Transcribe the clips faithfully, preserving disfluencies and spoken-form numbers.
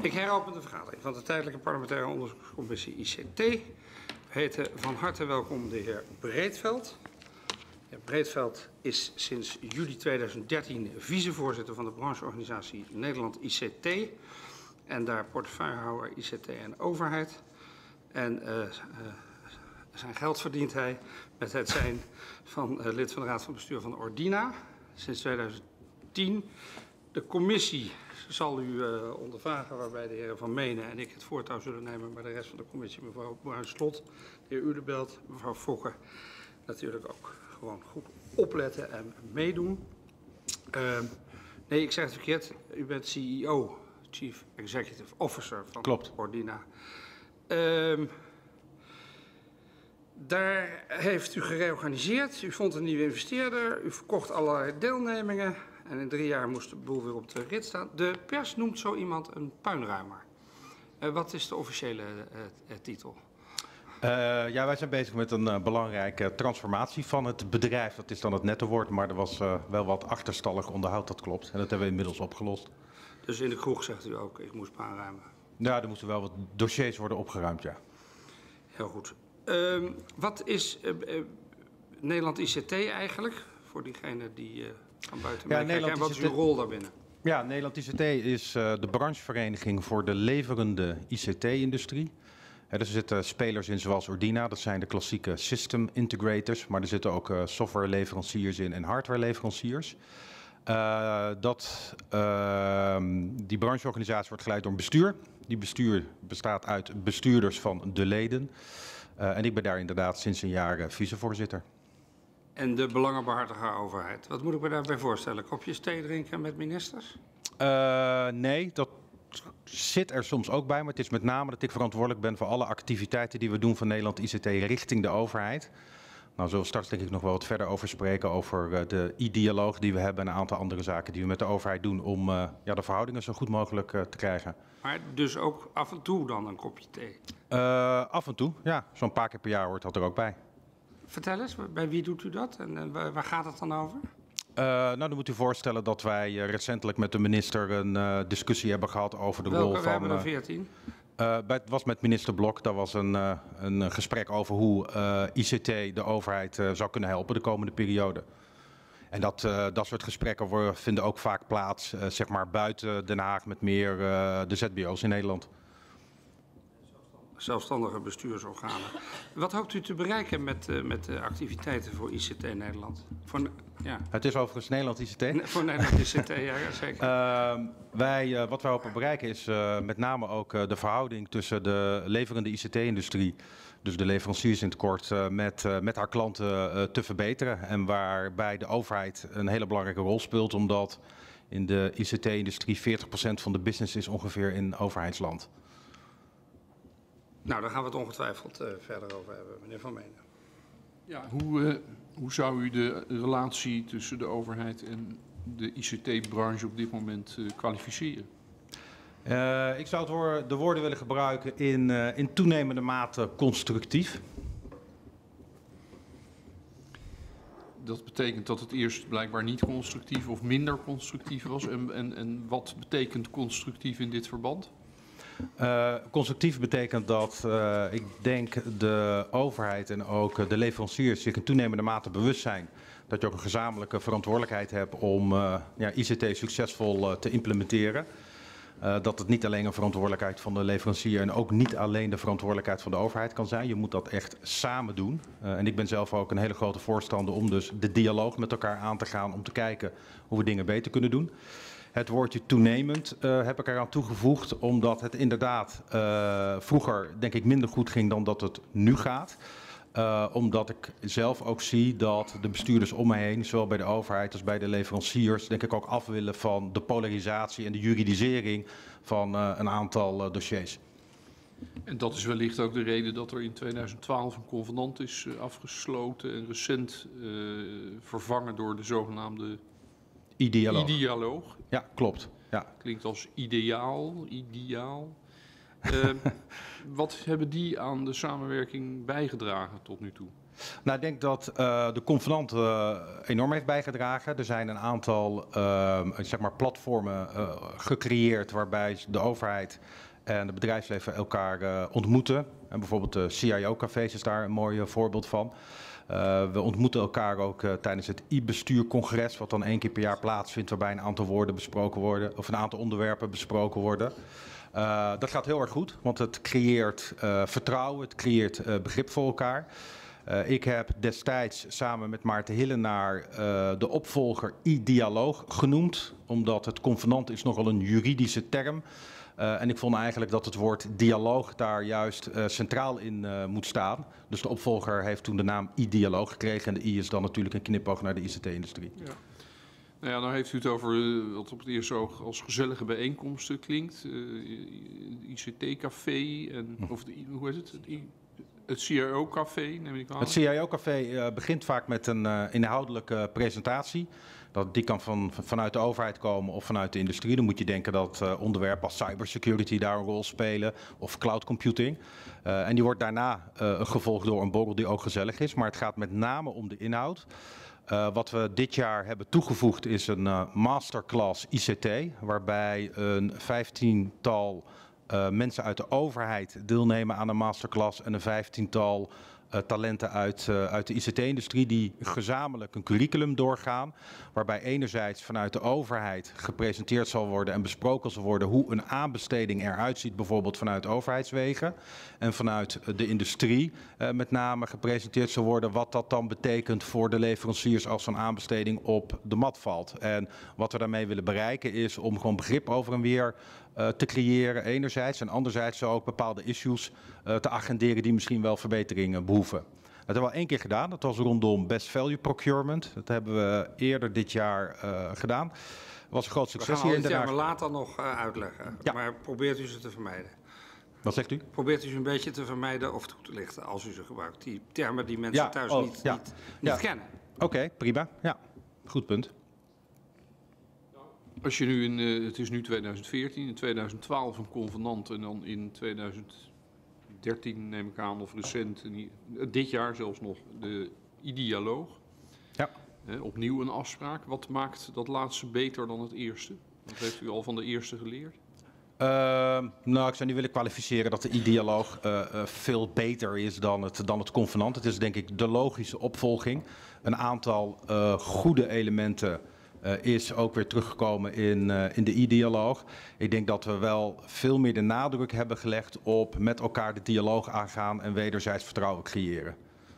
Ik heropen de vergadering van de Tijdelijke Parlementaire Onderzoekscommissie I C T. We heten van harte welkom de heer Breedveld. De heer Breedveld is sinds juli tweeduizend dertien vicevoorzitter van de brancheorganisatie Nederland I C T. En daar portefeuillehouder I C T en overheid. En uh, uh, zijn geld verdient hij met het zijn van uh, lid van de Raad van Bestuur van Ordina sinds tweeduizend tien. De commissie zal u uh, ondervragen, waarbij de heren Van Menen en ik het voortouw zullen nemen, maar de rest van de commissie, mevrouw Bruin-Slot, de heer Udebelt, mevrouw Fokke, natuurlijk ook gewoon goed opletten en meedoen. Uh, nee, ik zeg het verkeerd. U bent C E O, Chief Executive Officer van Klopt. Ordina. Uh, daar heeft u gereorganiseerd. U vond een nieuwe investeerder. U verkocht allerlei deelnemingen. En in drie jaar moest de boel weer op de rit staan. De pers noemt zo iemand een puinruimer. Uh, wat is de officiële uh, uh, titel? Uh, ja, wij zijn bezig met een uh, belangrijke transformatie van het bedrijf. Dat is dan het nette woord, maar er was uh, wel wat achterstallig onderhoud, dat klopt. En dat hebben we inmiddels opgelost. Dus in de kroeg zegt u ook, ik moest puinruimen? Ja, er moesten wel wat dossiers worden opgeruimd, ja. Heel goed. Uh, wat is uh, uh, Nederland I C T eigenlijk? Voor diegene die uh, van buiten ja, meekijken. En wat is uw rol daarbinnen? Ja, Nederland I C T is uh, de branchevereniging voor de leverende I C T-industrie. Ja, dus er zitten spelers in zoals Ordina, dat zijn de klassieke system integrators. Maar er zitten ook uh, softwareleveranciers in en hardwareleveranciers. Uh, dat, uh, die brancheorganisatie wordt geleid door een bestuur. Die bestuur bestaat uit bestuurders van de leden. Uh, en ik ben daar inderdaad sinds een jaar uh, vicevoorzitter. En de belangenbehartiger overheid. Wat moet ik me daarbij voorstellen? Kopjes thee drinken met ministers? Uh, nee, dat zit er soms ook bij. Maar het is met name dat ik verantwoordelijk ben voor alle activiteiten die we doen van Nederland I C T richting de overheid. Nou, zullen we straks denk ik nog wel wat verder over spreken over uh, de I-dialoog die we hebben en een aantal andere zaken die we met de overheid doen om uh, ja, de verhoudingen zo goed mogelijk uh, te krijgen. Maar dus ook af en toe dan een kopje thee? Uh, af en toe, ja. Zo'n paar keer per jaar hoort dat er ook bij. Vertel eens, bij wie doet u dat en, en waar gaat het dan over? Uh, nou, dan moet u voorstellen dat wij uh, recentelijk met de minister een uh, discussie hebben gehad over de Welke? rol van... We hebben er uh, veertien. Uh, het was met minister Blok, daar was een, uh, een gesprek over hoe uh, I C T de overheid uh, zou kunnen helpen de komende periode. En dat, uh, dat soort gesprekken worden, vinden ook vaak plaats uh, zeg maar buiten Den Haag met meer uh, de Z B O's in Nederland. Zelfstandige bestuursorganen. Wat hoopt u te bereiken met, uh, met de activiteiten voor I C T in Nederland? Voor, ja. Het is overigens Nederland I C T. Ne voor Nederland I C T, ja, zeker. Uh, wij, uh, wat wij hopen bereiken is uh, met name ook uh, de verhouding tussen de leverende I C T-industrie, dus de leveranciers in het kort, uh, met, uh, met haar klanten uh, te verbeteren. En waarbij de overheid een hele belangrijke rol speelt, omdat in de I C T-industrie veertig procent van de business is ongeveer in overheidsland. Nou, daar gaan we het ongetwijfeld uh, verder over hebben, meneer Van Menen. Ja, hoe, uh, hoe zou u de relatie tussen de overheid en de I C T-branche op dit moment uh, kwalificeren? Uh, ik zou het woord, de woorden willen gebruiken in, uh, in toenemende mate constructief. Dat betekent dat het eerst blijkbaar niet constructief of minder constructief was. En, en, en wat betekent constructief in dit verband? Uh, constructief betekent dat uh, ik denk de overheid en ook de leveranciers zich in toenemende mate bewust zijn dat je ook een gezamenlijke verantwoordelijkheid hebt om uh, ja, I C T succesvol uh, te implementeren. Uh, dat het niet alleen een verantwoordelijkheid van de leverancier en ook niet alleen de verantwoordelijkheid van de overheid kan zijn. Je moet dat echt samen doen. Uh, en ik ben zelf ook een hele grote voorstander om dus de dialoog met elkaar aan te gaan om te kijken hoe we dingen beter kunnen doen. Het woordje toenemend uh, heb ik eraan toegevoegd, omdat het inderdaad uh, vroeger denk ik minder goed ging dan dat het nu gaat. Uh, omdat ik zelf ook zie dat de bestuurders om me heen, zowel bij de overheid als bij de leveranciers, denk ik ook af willen van de polarisatie en de juridisering van uh, een aantal uh, dossiers. En dat is wellicht ook de reden dat er in tweeduizend twaalf een convenant is uh, afgesloten en recent uh, vervangen door de zogenaamde I-dialoog. I-dialoog. Ja, klopt. Ja. Klinkt als ideaal, ideaal. Uh, wat hebben die aan de samenwerking bijgedragen tot nu toe? Nou, ik denk dat uh, de convenant uh, enorm heeft bijgedragen. Er zijn een aantal uh, zeg maar platformen uh, gecreëerd waarbij de overheid en het bedrijfsleven elkaar uh, ontmoeten. En bijvoorbeeld de C I O-cafés is daar een mooi uh, voorbeeld van. Uh, we ontmoeten elkaar ook uh, tijdens het e-bestuurcongres, wat dan één keer per jaar plaatsvindt, waarbij een aantal woorden besproken worden, of een aantal onderwerpen besproken worden. Uh, dat gaat heel erg goed, want het creëert uh, vertrouwen, het creëert uh, begrip voor elkaar. Uh, ik heb destijds samen met Maarten Hillenaar uh, de opvolger e-dialoog genoemd, omdat het convenant is nogal een juridische term. Uh, en ik vond eigenlijk dat het woord dialoog daar juist uh, centraal in uh, moet staan. Dus de opvolger heeft toen de naam e-dialoog gekregen en de i is dan natuurlijk een knipoog naar de I C T-industrie. Ja. Nou ja, nou heeft u het over uh, wat op het eerste oog als gezellige bijeenkomsten klinkt. Uh, I C T-café en of de, hoe heet het? Het, I, het C I O-café, neem ik aan. Het C I O-café uh, begint vaak met een uh, inhoudelijke presentatie. Dat, die kan van, vanuit de overheid komen of vanuit de industrie. Dan moet je denken dat uh, onderwerpen als cybersecurity daar een rol spelen of cloud computing. Uh, en die wordt daarna uh, gevolgd door een borrel die ook gezellig is. Maar het gaat met name om de inhoud. Uh, wat we dit jaar hebben toegevoegd is een uh, masterclass I C T, waarbij een vijftiental uh, mensen uit de overheid deelnemen aan een masterclass en een vijftiental Uh, talenten uit, uh, uit de I C T-industrie die gezamenlijk een curriculum doorgaan, waarbij enerzijds vanuit de overheid gepresenteerd zal worden en besproken zal worden hoe een aanbesteding eruit ziet, bijvoorbeeld vanuit overheidswegen, en vanuit uh, de industrie uh, met name gepresenteerd zal worden wat dat dan betekent voor de leveranciers als zo'n aanbesteding op de mat valt. En wat we daarmee willen bereiken is om gewoon begrip over en weer Uh, te creëren enerzijds en anderzijds ook bepaalde issues uh, te agenderen die misschien wel verbeteringen behoeven. Dat hebben we al één keer gedaan, dat was rondom Best Value Procurement. Dat hebben we eerder dit jaar uh, gedaan. Dat was een groot succes hier in Den Haag. We gaan het later nog uh, uitleggen, ja. Maar probeert u ze te vermijden. Wat zegt u? Probeert u ze een beetje te vermijden of toe te lichten als u ze gebruikt. Die termen die mensen ja, thuis oh, niet, ja. niet, niet ja. kennen. Oké, okay, prima. Ja, goed punt. Als je nu in, uh, het is nu tweeduizend veertien, in tweeduizend twaalf een convenant en dan in tweeduizend dertien neem ik aan, of recent, uh, dit jaar zelfs nog, de i-dialoog. Ja. Uh, opnieuw een afspraak. Wat maakt dat laatste beter dan het eerste? Wat heeft u al van de eerste geleerd? Uh, nou, ik zou niet willen kwalificeren dat de i-dialoog uh, uh, veel beter is dan het, dan het convenant. Het is denk ik de logische opvolging. Een aantal uh, goede elementen Uh, is ook weer teruggekomen in, uh, in de i-dialoog. Ik denk dat we wel veel meer de nadruk hebben gelegd op met elkaar de dialoog aangaan en wederzijds vertrouwen creëren.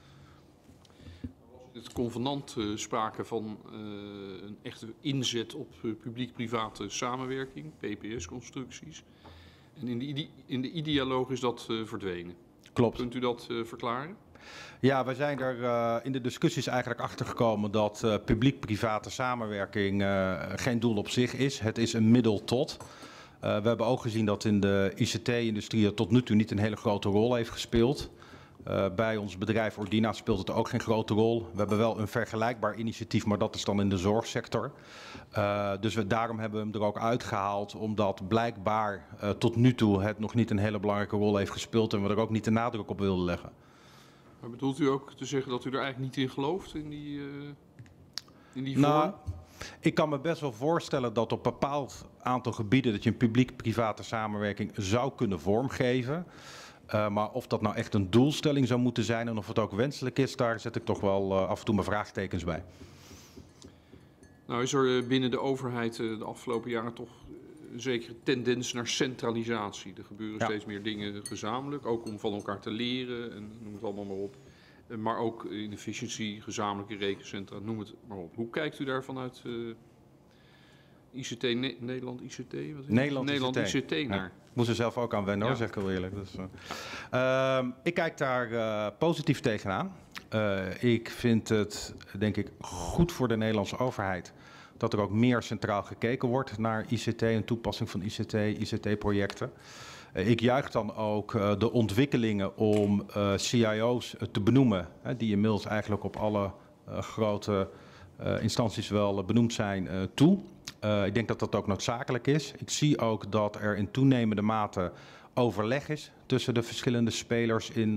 Het convenant uh, sprake van uh, een echte inzet op uh, publiek-private samenwerking, P P S-constructies. En in de, in de i-dialoog is dat uh, verdwenen. Klopt. Kunt u dat uh, verklaren? Ja, wij zijn er uh, in de discussies eigenlijk achter gekomen dat uh, publiek-private samenwerking uh, geen doel op zich is. Het is een middel tot. Uh, we hebben ook gezien dat in de I C T-industrie tot nu toe niet een hele grote rol heeft gespeeld. Uh, bij ons bedrijf Ordina speelt het ook geen grote rol. We hebben wel een vergelijkbaar initiatief, maar dat is dan in de zorgsector. Uh, dus we, daarom hebben we hem er ook uitgehaald, omdat blijkbaar uh, tot nu toe het nog niet een hele belangrijke rol heeft gespeeld en we er ook niet de nadruk op wilden leggen. Maar bedoelt u ook te zeggen dat u er eigenlijk niet in gelooft, in die, uh, in die vorm? Nou, ik kan me best wel voorstellen dat op een bepaald aantal gebieden dat je een publiek-private samenwerking zou kunnen vormgeven. Uh, maar of dat nou echt een doelstelling zou moeten zijn en of het ook wenselijk is, daar zet ik toch wel uh, af en toe mijn vraagtekens bij. Nou is er binnen de overheid uh, de afgelopen jaren toch een zekere tendens naar centralisatie. Er gebeuren ja. steeds meer dingen gezamenlijk, ook om van elkaar te leren en noem het allemaal maar op. Uh, maar ook in efficiëntie, gezamenlijke rekencentra, noem het maar op. Hoe kijkt u daar vanuit uh, I C T, ne Nederland I C T? Wat is Nederland, Nederland I C T, I C T naar? Ja. Ik moest er zelf ook aan wennen, ja. hoor, zeg ik heel eerlijk. Dus, uh, uh, ik kijk daar uh, positief tegenaan. Uh, ik vind het, denk ik, goed voor de Nederlandse overheid dat er ook meer centraal gekeken wordt naar I C T en toepassing van I C T, I C T-projecten. Uh, ik juich dan ook uh, de ontwikkelingen om uh, C I O's te benoemen, hè, die inmiddels eigenlijk op alle uh, grote uh, instanties wel uh, benoemd zijn, uh, toe. Uh, ik denk dat dat ook noodzakelijk is. Ik zie ook dat er in toenemende mate overleg is tussen de verschillende spelers in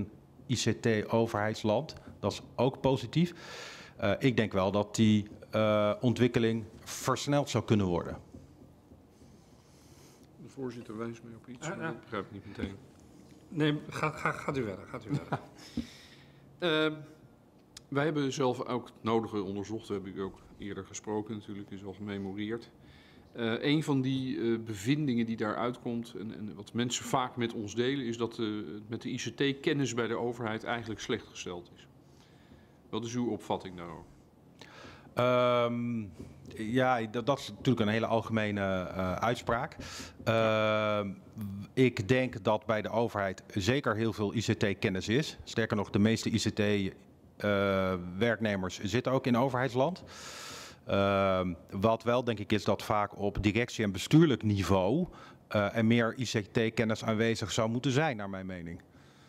I C T-overheidsland. Dat is ook positief. Uh, ik denk wel dat die uh, ontwikkeling versneld zou kunnen worden. De voorzitter wijst mij op iets, Ah, maar ja. dat begrijp ik niet meteen. Nee, ga, ga, gaat u verder. Gaat u verder. Uh, wij hebben zelf ook het nodige onderzocht, dat heb ik ook eerder gesproken natuurlijk, is al gememoreerd. Uh, een van die uh, bevindingen die daaruit komt en, en wat mensen vaak met ons delen, is dat uh, met de I C T-kennis bij de overheid eigenlijk slecht gesteld is. Wat is uw opvatting daarover? Um, ja, dat, dat is natuurlijk een hele algemene uh, uitspraak. Uh, ik denk dat bij de overheid zeker heel veel I C T-kennis is. Sterker nog, de meeste I C T-werknemers uh, zitten ook in overheidsland. Uh, wat wel denk ik is dat vaak op directie- en bestuurlijk niveau uh, er meer I C T-kennis aanwezig zou moeten zijn, naar mijn mening.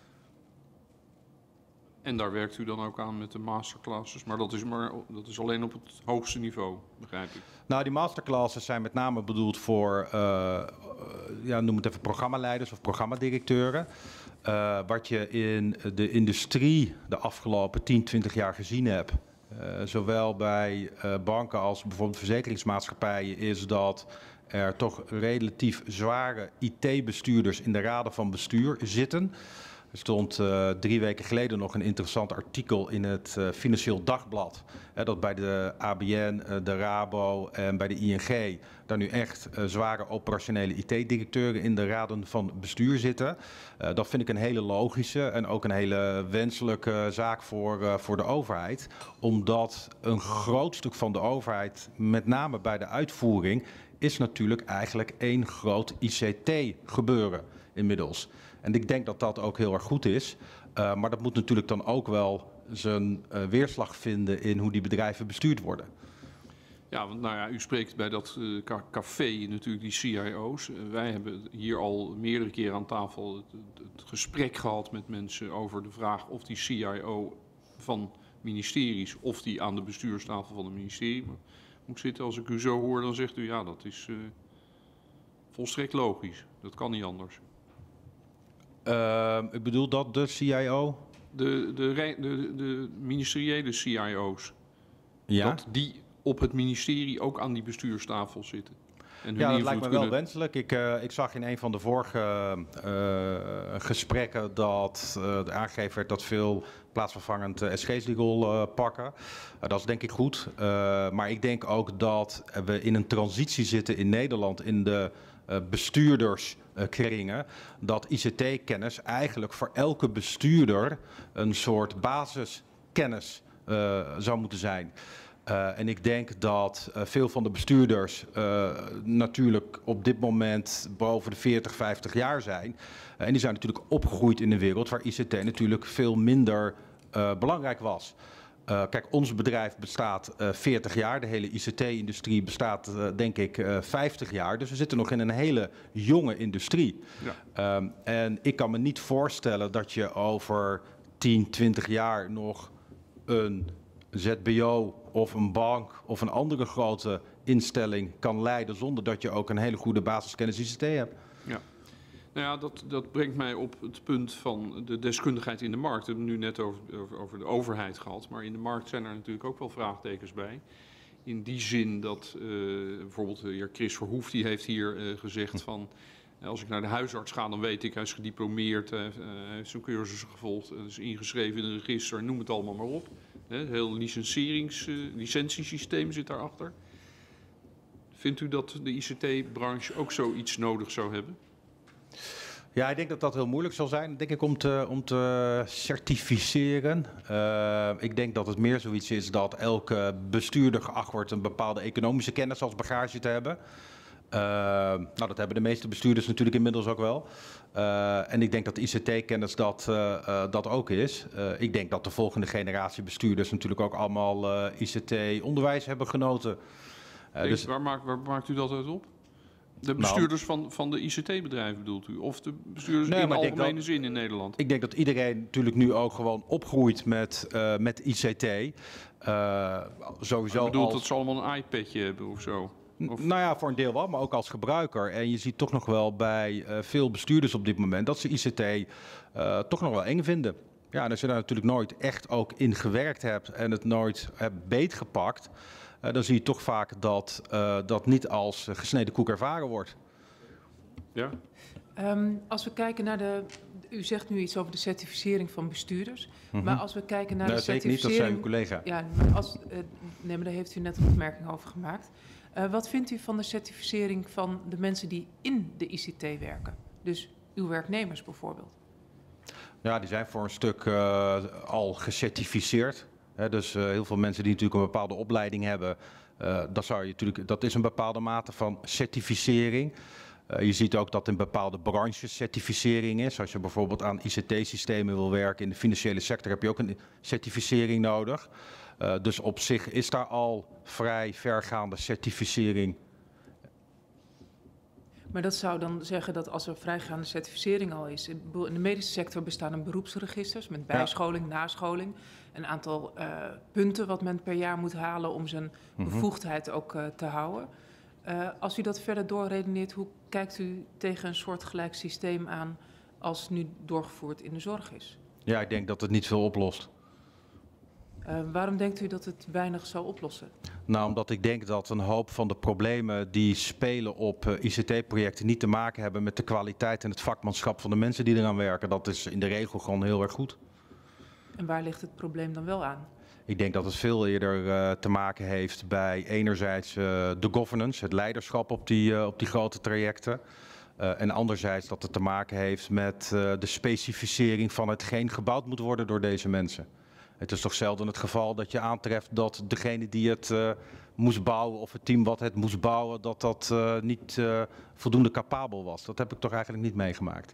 En daar werkt u dan ook aan met de masterclasses, maar dat is, maar, dat is alleen op het hoogste niveau, begrijp ik. Nou, die masterclasses zijn met name bedoeld voor, uh, ja, noem het even programmaleiders of programmadirecteuren. Uh, wat je in de industrie de afgelopen tien, twintig jaar gezien hebt, uh, zowel bij uh, banken als bijvoorbeeld verzekeringsmaatschappijen, is dat er toch relatief zware I T-bestuurders in de raden van bestuur zitten. Er stond uh, drie weken geleden nog een interessant artikel in het uh, Financieel Dagblad. Hè, dat bij de A B N, uh, de Rabo en bij de I N G daar nu echt uh, zware operationele I T-directeuren in de raden van bestuur zitten. Uh, dat vind ik een hele logische en ook een hele wenselijke zaak voor, uh, voor de overheid. Omdat een groot stuk van de overheid, met name bij de uitvoering, is natuurlijk eigenlijk één groot I C T-gebeuren inmiddels. En ik denk dat dat ook heel erg goed is. Uh, maar dat moet natuurlijk dan ook wel zijn uh, weerslag vinden in hoe die bedrijven bestuurd worden. Ja, want nou ja, u spreekt bij dat uh, café natuurlijk die C I O's. Uh, wij hebben hier al meerdere keren aan tafel het, het gesprek gehad met mensen over de vraag of die C I O van ministeries, of die aan de bestuurstafel van een ministerie moet zitten. Als ik u zo hoor, dan zegt u ja, dat is uh, volstrekt logisch. Dat kan niet anders. Uh, ik bedoel dat de C I O? De, de, de, de ministeriële C I O's. Ja? Dat die op het ministerie ook aan die bestuurstafel zitten. En ja, dat lijkt me kunnen... wel wenselijk. Ik, uh, ik zag in een van de vorige uh, gesprekken dat uh, aangegeven werd dat veel plaatsvervangend uh, S G's die rol uh, pakken. Uh, dat is denk ik goed. Uh, maar ik denk ook dat we in een transitie zitten in Nederland in de uh, bestuurderskringen. Dat I C T-kennis eigenlijk voor elke bestuurder een soort basiskennis uh, zou moeten zijn. Uh, en ik denk dat uh, veel van de bestuurders uh, natuurlijk op dit moment boven de veertig, vijftig jaar zijn. Uh, en die zijn natuurlijk opgegroeid in een wereld waar I C T natuurlijk veel minder uh, belangrijk was. Uh, kijk, ons bedrijf bestaat uh, veertig jaar. De hele I C T-industrie bestaat uh, denk ik uh, vijftig jaar. Dus we zitten nog in een hele jonge industrie. Ja. Um, en ik kan me niet voorstellen dat je over tien, twintig jaar nog een Z B O of een bank of een andere grote instelling kan leiden zonder dat je ook een hele goede basiskennis I C T hebt. Ja. Nou ja, dat, dat brengt mij op het punt van de deskundigheid in de markt. We hebben het nu net over, over, over de overheid gehad, maar in de markt zijn er natuurlijk ook wel vraagtekens bij. In die zin dat uh, bijvoorbeeld de heer Chris Verhoef, die heeft hier uh, gezegd van, als ik naar de huisarts ga, dan weet ik, hij is gediplomeerd, hij uh, heeft zo'n cursus gevolgd, hij is ingeschreven in een register, noem het allemaal maar op. Het hele licenserings, uh, licentiesysteem zit daarachter. Vindt u dat de I C T-branche ook zoiets nodig zou hebben? Ja, ik denk dat dat heel moeilijk zal zijn, denk ik, om te, om te certificeren. Uh, ik denk dat het meer zoiets is dat elke bestuurder geacht wordt een bepaalde economische kennis als bagage te hebben. Uh, nou, dat hebben de meeste bestuurders natuurlijk inmiddels ook wel. Uh, en ik denk dat de I C T-kennis dat, uh, uh, dat ook is. Uh, ik denk dat de volgende generatie bestuurders natuurlijk ook allemaal uh, I C T-onderwijs hebben genoten. Uh, Denk, dus, waar, maakt, waar maakt u dat uit op? De bestuurders nou, van, van de I C T-bedrijven bedoelt u? Of de bestuurders nee, in de algemene dat, zin in Nederland? Ik denk dat iedereen natuurlijk nu ook gewoon opgroeit met, uh, met I C T. Uh, sowieso ik bedoel als... dat ze allemaal een iPadje hebben of zo? Of... Nou ja, voor een deel wel, maar ook als gebruiker. En je ziet toch nog wel bij uh, veel bestuurders op dit moment dat ze I C T uh, toch nog wel eng vinden. Ja, en als je daar natuurlijk nooit echt ook in gewerkt hebt en het nooit hebt beetgepakt, uh, dan zie je toch vaak dat uh, dat niet als gesneden koek ervaren wordt. Ja? Um, als we kijken naar de... U zegt nu iets over de certificering van bestuurders. Mm-hmm. Maar als we kijken naar nee, de zeker certificering... niet, dat zei uw collega. Ja, maar als, uh, nee, maar daar heeft u net een opmerking over gemaakt. Uh, wat vindt u van de certificering van de mensen die in de I C T werken? Dus uw werknemers bijvoorbeeld. Ja, die zijn voor een stuk uh, al gecertificeerd. He, dus uh, heel veel mensen die natuurlijk een bepaalde opleiding hebben, uh, dat, zou je natuurlijk, dat is een bepaalde mate van certificering. Uh, je ziet ook dat in bepaalde branches certificering is. Als je bijvoorbeeld aan I C T-systemen wil werken in de financiële sector, heb je ook een certificering nodig. Uh, dus op zich is daar al vrij vergaande certificering. Maar dat zou dan zeggen dat als er vrijgaande certificering al is... in de medische sector bestaan er beroepsregisters met bijscholing, ja. nascholing... een aantal uh, punten wat men per jaar moet halen om zijn mm-hmm. bevoegdheid ook uh, te houden. Uh, als u dat verder doorredeneert, hoe kijkt u tegen een soortgelijk systeem aan als nu doorgevoerd in de zorg is? Ja, ik denk dat het niet veel oplost. Uh, waarom denkt u dat het weinig zou oplossen? Nou, omdat ik denk dat een hoop van de problemen die spelen op uh, I C T-projecten niet te maken hebben met de kwaliteit en het vakmanschap van de mensen die eraan werken. Dat is in de regel gewoon heel erg goed. En waar ligt het probleem dan wel aan? Ik denk dat het veel eerder uh, te maken heeft bij enerzijds uh, de governance, het leiderschap op die, uh, op die grote trajecten. Uh, en anderzijds dat het te maken heeft met uh, de specificering van hetgeen gebouwd moet worden door deze mensen. Het is toch zelden het geval dat je aantreft dat degene die het uh, moest bouwen of het team wat het moest bouwen, dat dat uh, niet uh, voldoende capabel was. Dat heb ik toch eigenlijk niet meegemaakt.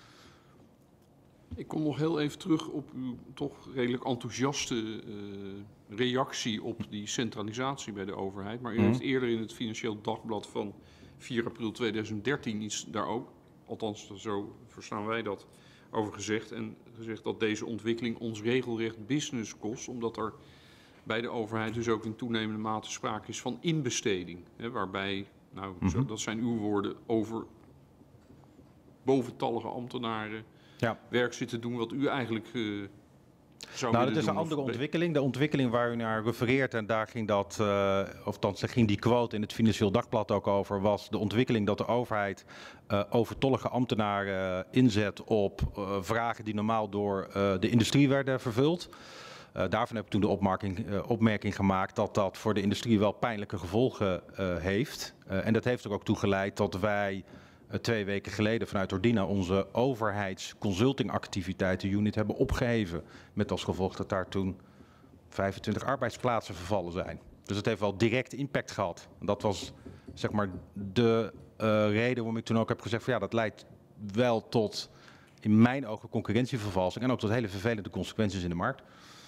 Ik kom nog heel even terug op uw toch redelijk enthousiaste uh, reactie op die centralisatie bij de overheid. Maar u Mm-hmm. heeft eerder in het Financieel Dagblad van vier april tweeduizend dertien iets daar ook, althans zo verstaan wij dat, over gezegd. En gezegd dat deze ontwikkeling ons regelrecht business kost, omdat er bij de overheid dus ook in toenemende mate sprake is van inbesteding. Hè, waarbij, nou, mm-hmm. zo, dat zijn uw woorden, over boventallige ambtenaren ja. werk zitten doen wat u eigenlijk uh, zou nou, willen dat is doen, een andere of... ontwikkeling. De ontwikkeling waar u naar refereert, en daar ging dat, uh, of althans, daar ging die quote in het Financieel Dagblad ook over, was de ontwikkeling dat de overheid uh, overtollige ambtenaren uh, inzet op uh, vragen die normaal door uh, de industrie werden vervuld. Uh, daarvan heb ik toen de opmerking, uh, opmerking gemaakt dat dat voor de industrie wel pijnlijke gevolgen uh, heeft. Uh, en dat heeft er ook toe geleid dat wij uh, twee weken geleden vanuit Ordina onze overheidsconsultingactiviteiten unit hebben opgeheven. Met als gevolg dat daar toen vijfentwintig arbeidsplaatsen vervallen zijn. Dus het heeft wel direct impact gehad. En dat was zeg maar de uh, reden waarom ik toen ook heb gezegd van ja, dat leidt wel tot in mijn ogen concurrentievervalsing en ook tot hele vervelende consequenties in de markt.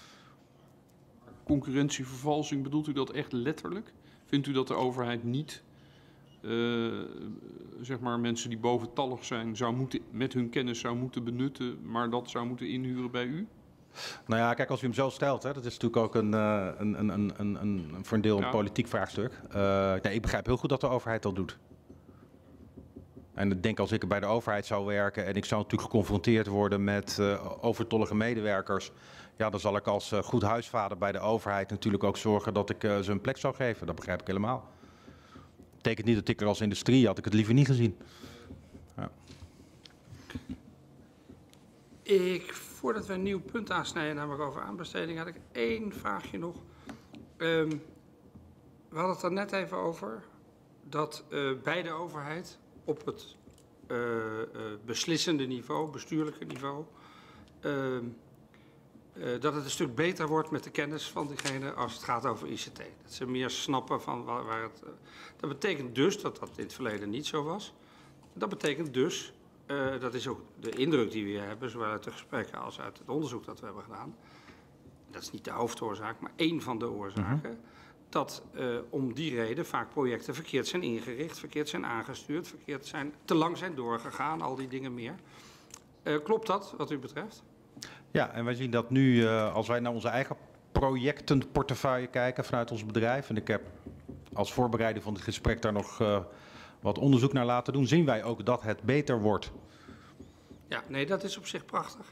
Concurrentievervalsing, bedoelt u dat echt letterlijk? Vindt u dat de overheid niet, uh, zeg maar, mensen die boventallig zijn, zou moeten, met hun kennis zou moeten benutten, maar dat zou moeten inhuren bij u? Nou ja, kijk, als u hem zo stelt, hè, dat is natuurlijk ook een, uh, een, een, een, een, een, voor een deel een ja. politiek vraagstuk. Uh, nee, ik begrijp heel goed dat de overheid dat doet. En ik denk als ik bij de overheid zou werken en ik zou natuurlijk geconfronteerd worden met uh, overtollige medewerkers, ja, dan zal ik als uh, goed huisvader bij de overheid natuurlijk ook zorgen dat ik uh, ze een plek zou geven. Dat begrijp ik helemaal. Dat betekent niet dat ik er als industrie had ik het liever niet gezien. Ja. Ik, voordat we een nieuw punt aansnijden, namelijk over aanbesteding, had ik één vraagje nog. Um, we hadden het er net even over dat uh, bij de overheid op het uh, uh, beslissende niveau, bestuurlijke niveau, uh, uh, dat het een stuk beter wordt met de kennis van diegene als het gaat over I C T. Dat ze meer snappen van waar, waar het... Uh, dat betekent dus dat dat in het verleden niet zo was. Dat betekent dus, uh, dat is ook de indruk die we hier hebben, zowel uit de gesprekken als uit het onderzoek dat we hebben gedaan. Dat is niet de hoofdoorzaak, maar één van de oorzaken. Mm-hmm. Dat uh, om die reden vaak projecten verkeerd zijn ingericht, verkeerd zijn aangestuurd, verkeerd zijn, te lang zijn doorgegaan, al die dingen meer. Uh, klopt dat, wat u betreft? Ja, en wij zien dat nu, uh, als wij naar onze eigen projectenportefeuille kijken vanuit ons bedrijf, en ik heb als voorbereiding van het gesprek daar nog uh, wat onderzoek naar laten doen, zien wij ook dat het beter wordt. Ja, nee, dat is op zich prachtig.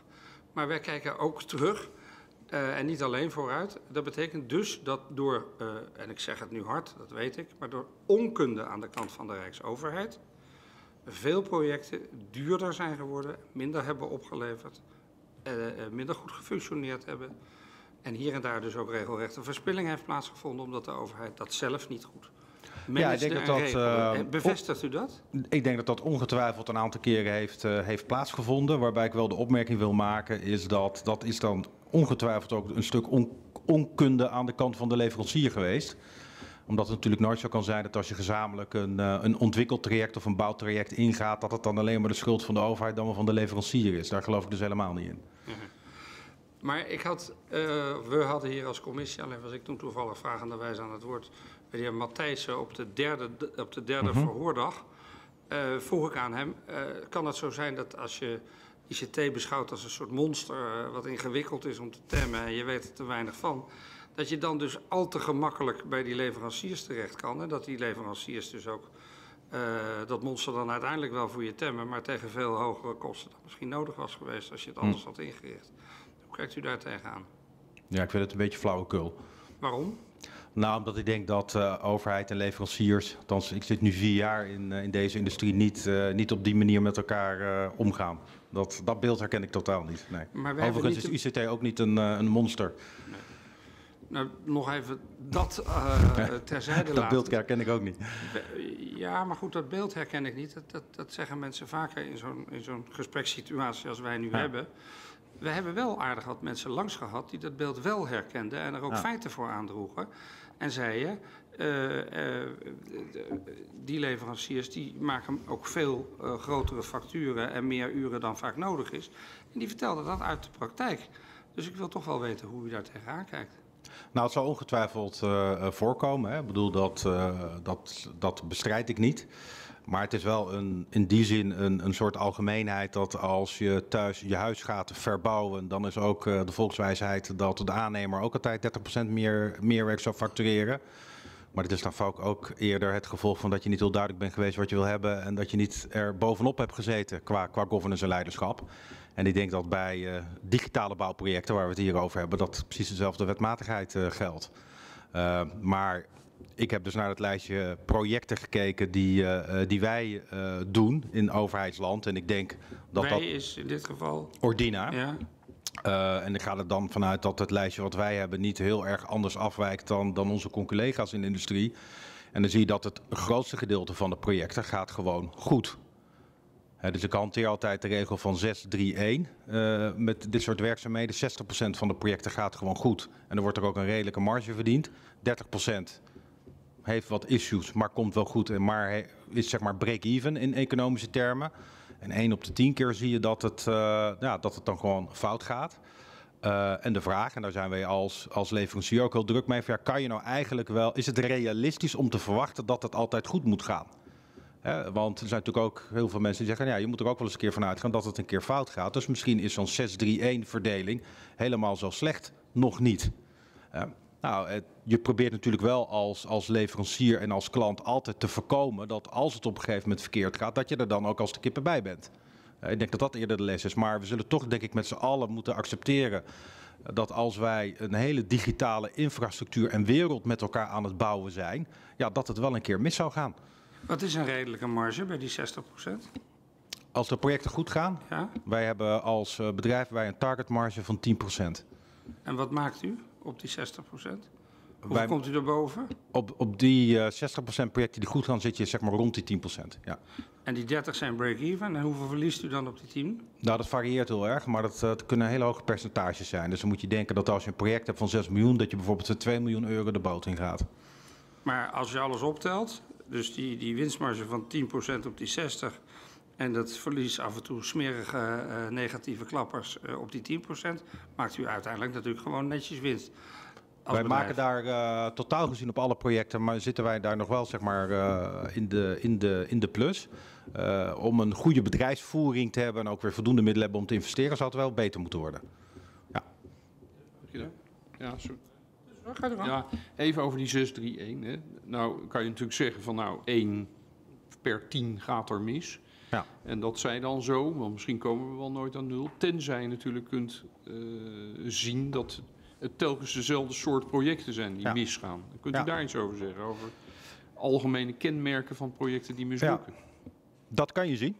Maar wij kijken ook terug uh, en niet alleen vooruit. Dat betekent dus dat door, uh, en ik zeg het nu hard, dat weet ik, maar door onkunde aan de kant van de Rijksoverheid veel projecten duurder zijn geworden, minder hebben opgeleverd, uh, uh, minder goed gefunctioneerd hebben. En hier en daar dus ook regelrecht een verspilling heeft plaatsgevonden, omdat de overheid dat zelf niet goed ja, ik denk dat dat, uh, Bevestigt u dat? Ik denk dat dat ongetwijfeld een aantal keren heeft, uh, heeft plaatsgevonden. Waarbij ik wel de opmerking wil maken is dat dat is dan ongetwijfeld ook een stuk on, onkunde aan de kant van de leverancier geweest. Omdat het natuurlijk nooit zo kan zijn dat als je gezamenlijk een, uh, een ontwikkeltraject of een bouwtraject ingaat, dat het dan alleen maar de schuld van de overheid dan wel van de leverancier is. Daar geloof ik dus helemaal niet in. Ja. Maar ik had, uh, we hadden hier als commissie, alleen was ik toen toevallig vragenderwijs aan het woord, bij de heer Matthijssen op de derde, op de derde mm-hmm. verhoordag, uh, vroeg ik aan hem, uh, kan het zo zijn dat als je I C T beschouwt als een soort monster uh, wat ingewikkeld is om te temmen en je weet er te weinig van, dat je dan dus al te gemakkelijk bij die leveranciers terecht kan en dat die leveranciers dus ook uh, dat monster dan uiteindelijk wel voor je temmen, maar tegen veel hogere kosten dan misschien nodig was geweest als je het anders mm. had ingericht. Hoe kijkt u daar tegenaan? Ja, ik vind het een beetje flauwekul. Waarom? Nou, omdat ik denk dat uh, overheid en leveranciers, althans ik zit nu vier jaar in, uh, in deze industrie, niet, uh, niet op die manier met elkaar uh, omgaan. Dat, dat beeld herken ik totaal niet. Nee. Maar overigens is I C T ook niet een, uh, een monster. Nee. Nou, nog even dat uh, terzijde laten. Dat beeld herken ik ook niet. Ja, maar goed, dat beeld herken ik niet. Dat, dat, dat zeggen mensen vaker in zo'n, in zo'n gesprekssituatie als wij nu ja. hebben. We hebben wel aardig wat mensen langs gehad die dat beeld wel herkenden en er ook ja. feiten voor aandroegen. En zeiden, uh, uh, die leveranciers die maken ook veel uh, grotere facturen en meer uren dan vaak nodig is. En die vertelden dat uit de praktijk. Dus ik wil toch wel weten hoe u daar tegenaan kijkt. Nou, het zal ongetwijfeld uh, voorkomen. Hè. Ik bedoel, dat, uh, dat, dat bestrijd ik niet. Maar het is wel een, in die zin een, een soort algemeenheid dat als je thuis je huis gaat verbouwen, dan is ook uh, de volkswijsheid dat de aannemer ook altijd dertig procent meer meerwerk zou factureren. Maar het is dan vaak ook eerder het gevolg van dat je niet heel duidelijk bent geweest wat je wil hebben en dat je niet er bovenop hebt gezeten qua, qua governance en leiderschap. En ik denk dat bij uh, digitale bouwprojecten waar we het hier over hebben, dat precies dezelfde wetmatigheid uh, geldt. Uh, maar ik heb dus naar het lijstje projecten gekeken die, uh, die wij uh, doen in overheidsland. En ik denk dat wij dat... is in dit geval... Ordina. Ja. Uh, en ik ga er dan vanuit dat het lijstje wat wij hebben niet heel erg anders afwijkt dan, dan onze collega's in de industrie. En dan zie je dat het grootste gedeelte van de projecten gaat gewoon goed. He, dus ik hanteer altijd de regel van zes drie een. Uh, met dit soort werkzaamheden, zestig procent van de projecten gaat gewoon goed. En er wordt er ook een redelijke marge verdiend. dertig procent heeft wat issues, maar komt wel goed. En maar is zeg maar break-even in economische termen. En één op de tien keer zie je dat het, uh, ja, dat het dan gewoon fout gaat. Uh, en de vraag, en daar zijn wij als, als leverancier ook heel druk mee. Ja, kan je nou eigenlijk wel, is het realistisch om te verwachten dat het altijd goed moet gaan? He, want er zijn natuurlijk ook heel veel mensen die zeggen, ja, je moet er ook wel eens een keer van uitgaan dat het een keer fout gaat. Dus misschien is zo'n zes drie een verdeling helemaal zo slecht nog niet. Uh, nou, het, je probeert natuurlijk wel als, als leverancier en als klant altijd te voorkomen dat als het op een gegeven moment verkeerd gaat, dat je er dan ook als de kippen bij bent. Uh, ik denk dat dat eerder de les is. Maar we zullen toch, denk ik, met z'n allen moeten accepteren dat als wij een hele digitale infrastructuur en wereld met elkaar aan het bouwen zijn, ja, dat het wel een keer mis zou gaan. Wat is een redelijke marge bij die zestig procent? Als de projecten goed gaan, ja? Wij hebben als bedrijf wij een targetmarge van tien procent. En wat maakt u op die zestig procent? Hoe wij, komt u daarboven? Op, op die uh, zestig procent projecten die goed gaan zit je zeg maar rond die tien procent. Ja. En die dertig zijn break-even. En hoeveel verliest u dan op die tien? Nou, dat varieert heel erg, maar dat, dat kunnen hele hoge percentages zijn. Dus dan moet je denken dat als je een project hebt van zes miljoen, dat je bijvoorbeeld voor twee miljoen euro de boot in gaat. Maar als je alles optelt, dus die, die winstmarge van tien procent op die zestig en dat verlies af en toe smerige uh, negatieve klappers uh, op die tien procent, maakt u uiteindelijk natuurlijk gewoon netjes winst. Wij bedrijf. maken daar uh, totaal gezien op alle projecten, maar zitten wij daar nog wel zeg maar, uh, in, de, in, de, in de plus. Uh, om een goede bedrijfsvoering te hebben en ook weer voldoende middelen hebben om te investeren, zou het wel beter moeten worden. Ja, ja, sorry. Ja, even over die zes drie een. Hè. Nou kan je natuurlijk zeggen van nou één per tien gaat er mis. Ja. En dat zij dan zo, want misschien komen we wel nooit aan nul, tenzij je natuurlijk kunt uh, zien dat het telkens dezelfde soort projecten zijn die ja. misgaan. Kunt u ja. daar iets over zeggen, over algemene kenmerken van projecten die mislukken? Ja. Dat kan je zien.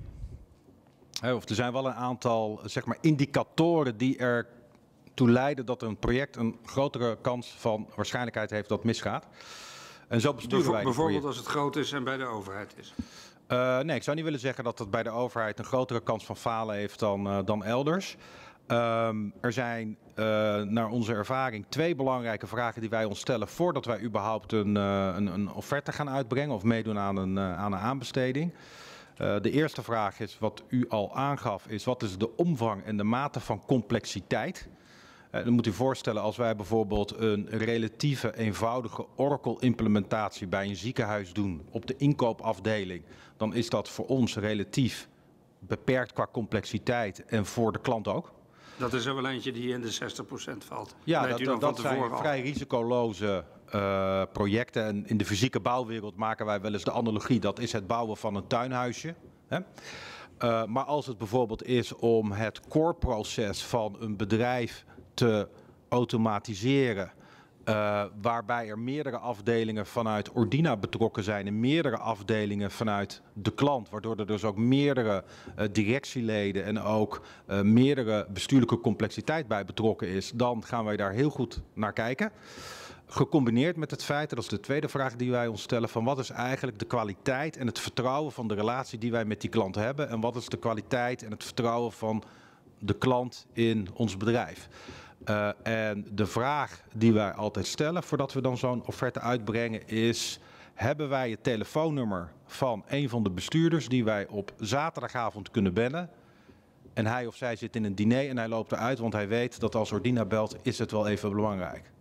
Of er zijn wel een aantal zeg maar, indicatoren die ertoe leiden dat een project een grotere kans van waarschijnlijkheid heeft dat het misgaat. En zo besturen Bevo wij bijvoorbeeld als het groot is en bij de overheid is. Uh, nee, ik zou niet willen zeggen dat het bij de overheid een grotere kans van falen heeft dan, uh, dan elders. Um, er zijn uh, naar onze ervaring twee belangrijke vragen die wij ons stellen voordat wij überhaupt een, uh, een, een offerte gaan uitbrengen of meedoen aan een, uh, aan een aanbesteding. Uh, de eerste vraag is, wat u al aangaf, is wat is de omvang en de mate van complexiteit? Uh, dan moet u voorstellen als wij bijvoorbeeld een relatieve eenvoudige Oracle-implementatie bij een ziekenhuis doen op de inkoopafdeling, dan is dat voor ons relatief beperkt qua complexiteit en voor de klant ook. Dat is er wel eentje die in de zestig procent valt. Ja, dat, dat, dat zijn al. vrij risicoloze uh, projecten. En in de fysieke bouwwereld maken wij wel eens de analogie, dat is het bouwen van een tuinhuisje. Hè? Uh, maar als het bijvoorbeeld is om het core-proces van een bedrijf te automatiseren, Uh, waarbij er meerdere afdelingen vanuit Ordina betrokken zijn en meerdere afdelingen vanuit de klant, waardoor er dus ook meerdere uh, directieleden en ook uh, meerdere bestuurlijke complexiteit bij betrokken is, dan gaan wij daar heel goed naar kijken. Gecombineerd met het feit, dat is de tweede vraag die wij ons stellen, van wat is eigenlijk de kwaliteit en het vertrouwen van de relatie die wij met die klant hebben en wat is de kwaliteit en het vertrouwen van de klant in ons bedrijf. Uh, en de vraag die wij altijd stellen voordat we dan zo'n offerte uitbrengen is, hebben wij het telefoonnummer van een van de bestuurders die wij op zaterdagavond kunnen bellen en hij of zij zit in een diner en hij loopt eruit, want hij weet dat als Ordina belt is het wel even belangrijk.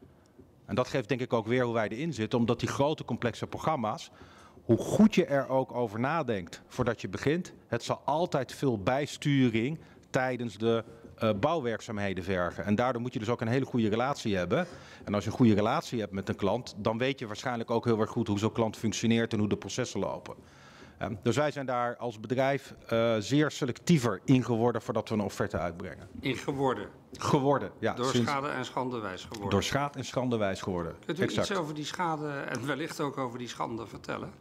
En dat geeft denk ik ook weer hoe wij erin zitten, omdat die grote complexe programma's, hoe goed je er ook over nadenkt voordat je begint, het zal altijd veel bijsturing tijdens de Uh, bouwwerkzaamheden vergen. En daardoor moet je dus ook een hele goede relatie hebben. En als je een goede relatie hebt met een klant, dan weet je waarschijnlijk ook heel erg goed hoe zo'n klant functioneert en hoe de processen lopen. Uh, dus wij zijn daar als bedrijf uh, zeer selectiever in geworden voordat we een offerte uitbrengen. In geworden? Geworden, ja. Door sinds... schade en schande wijs geworden? Door schade en schande wijs geworden. Kunt u exact. iets over die schade en wellicht ook over die schande vertellen?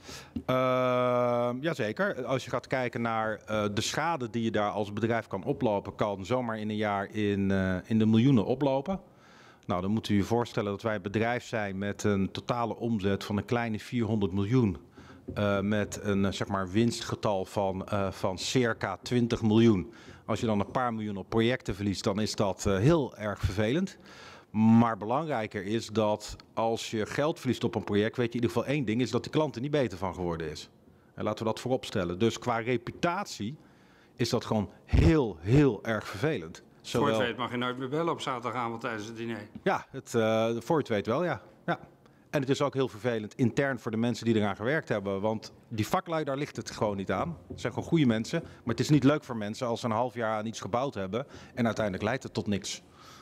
Uh, jazeker. Als je gaat kijken naar uh, de schade die je daar als bedrijf kan oplopen, kan zomaar in een jaar in, uh, in de miljoenen oplopen. Nou, dan moet u je voorstellen dat wij een bedrijf zijn met een totale omzet van een kleine vierhonderd miljoen. Uh, met een uh, zeg maar winstgetal van, uh, van circa twintig miljoen. Als je dan een paar miljoen op projecten verliest, dan is dat uh, heel erg vervelend. Maar belangrijker is dat als je geld verliest op een project, weet je in ieder geval één ding, is dat de klant er niet beter van geworden is. En laten we dat voorop stellen. Dus qua reputatie is dat gewoon heel, heel erg vervelend. Zowel... Voor het weet mag je nooit meer bellen op zaterdagavond tijdens het diner. Ja, het, uh, voor het weet wel, ja. ja. En het is ook heel vervelend intern voor de mensen die eraan gewerkt hebben. Want die vaklui, daar ligt het gewoon niet aan. Het zijn gewoon goede mensen. Maar het is niet leuk voor mensen als ze een half jaar aan iets gebouwd hebben en uiteindelijk leidt het tot niks.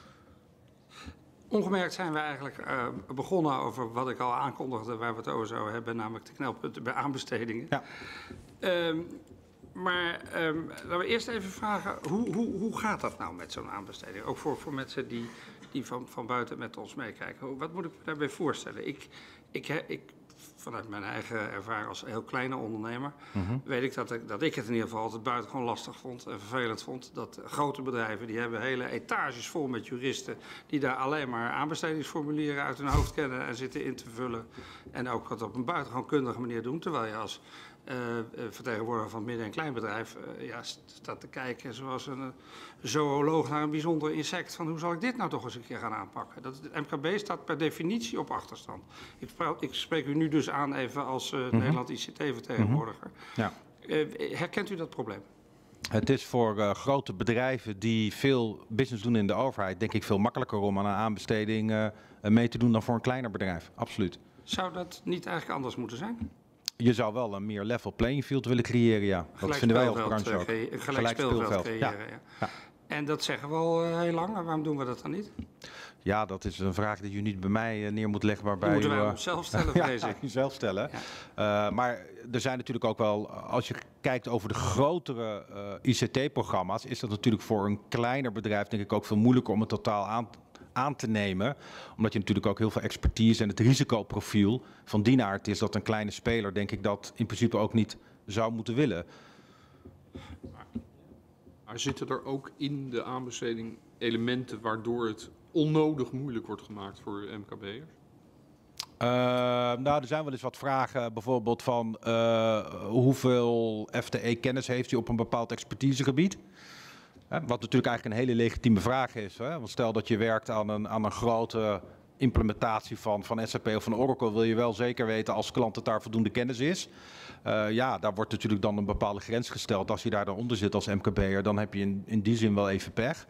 Ongemerkt zijn we eigenlijk uh, begonnen over wat ik al aankondigde, waar we het over zouden hebben, namelijk de knelpunten bij aanbestedingen. Ja. Um, maar um, laten we eerst even vragen, hoe, hoe, hoe gaat dat nou met zo'n aanbesteding? Ook voor, voor mensen die, die van, van buiten met ons meekijken. Wat moet ik me daarbij voorstellen? Ik, ik, ik, vanuit mijn eigen ervaring als heel kleine ondernemer, mm-hmm. weet ik dat, ik dat ik het in ieder geval altijd buitengewoon lastig vond en vervelend vond. Dat grote bedrijven, die hebben hele etages vol met juristen die daar alleen maar aanbestedingsformulieren uit hun hoofd kennen en zitten in te vullen. En ook dat op een buitengewoon kundige manier doen. Terwijl je als uh, vertegenwoordiger van het midden- en kleinbedrijf uh, ja, staat te kijken zoals een uh, zooloog naar een bijzonder insect. Van hoe zal ik dit nou toch eens een keer gaan aanpakken? Dat, het M K B staat per definitie op achterstand. Ik, ik spreek u nu dus aan even als uh, mm-hmm. Nederland I C T-vertegenwoordiger. Mm-hmm. Ja. Uh, herkent u dat probleem? Het is voor uh, grote bedrijven die veel business doen in de overheid, denk ik veel makkelijker om aan een aanbesteding uh, mee te doen dan voor een kleiner bedrijf. Absoluut. Zou dat niet eigenlijk anders moeten zijn? Je zou wel een meer level playing field willen creëren, ja. Dat gelijk vinden wij als branche ook. Gelijk, gelijk speelveld, speelveld creëren, ja. Ja. Ja. En dat zeggen we al uh, heel lang. Waarom doen we dat dan niet? Ja, dat is een vraag die u niet bij mij neer moet leggen. Maar bij moeten u, wij uh, onszelf stellen, vrees ja, ik. zelf stellen. Ja. Uh, maar er zijn natuurlijk ook wel, als je kijkt over de grotere uh, I C T-programma's, is dat natuurlijk voor een kleiner bedrijf denk ik ook veel moeilijker om het totaal aan, aan te nemen. Omdat je natuurlijk ook heel veel expertise en het risicoprofiel van die aard is dat een kleine speler denk ik dat in principe ook niet zou moeten willen. Maar zitten er ook in de aanbesteding elementen waardoor het onnodig moeilijk wordt gemaakt voor M K B'ers? Uh, nou, er zijn wel eens wat vragen, bijvoorbeeld van uh, hoeveel F T E-kennis heeft u op een bepaald expertisegebied? Hè, wat natuurlijk eigenlijk een hele legitieme vraag is. Hè? Want stel dat je werkt aan een, aan een grote implementatie van, van S A P of van Oracle, wil je wel zeker weten als klant dat daar voldoende kennis is. Uh, ja, daar wordt natuurlijk dan een bepaalde grens gesteld. Als je daar dan onder zit als M K B'er, dan heb je in, in die zin wel even pech.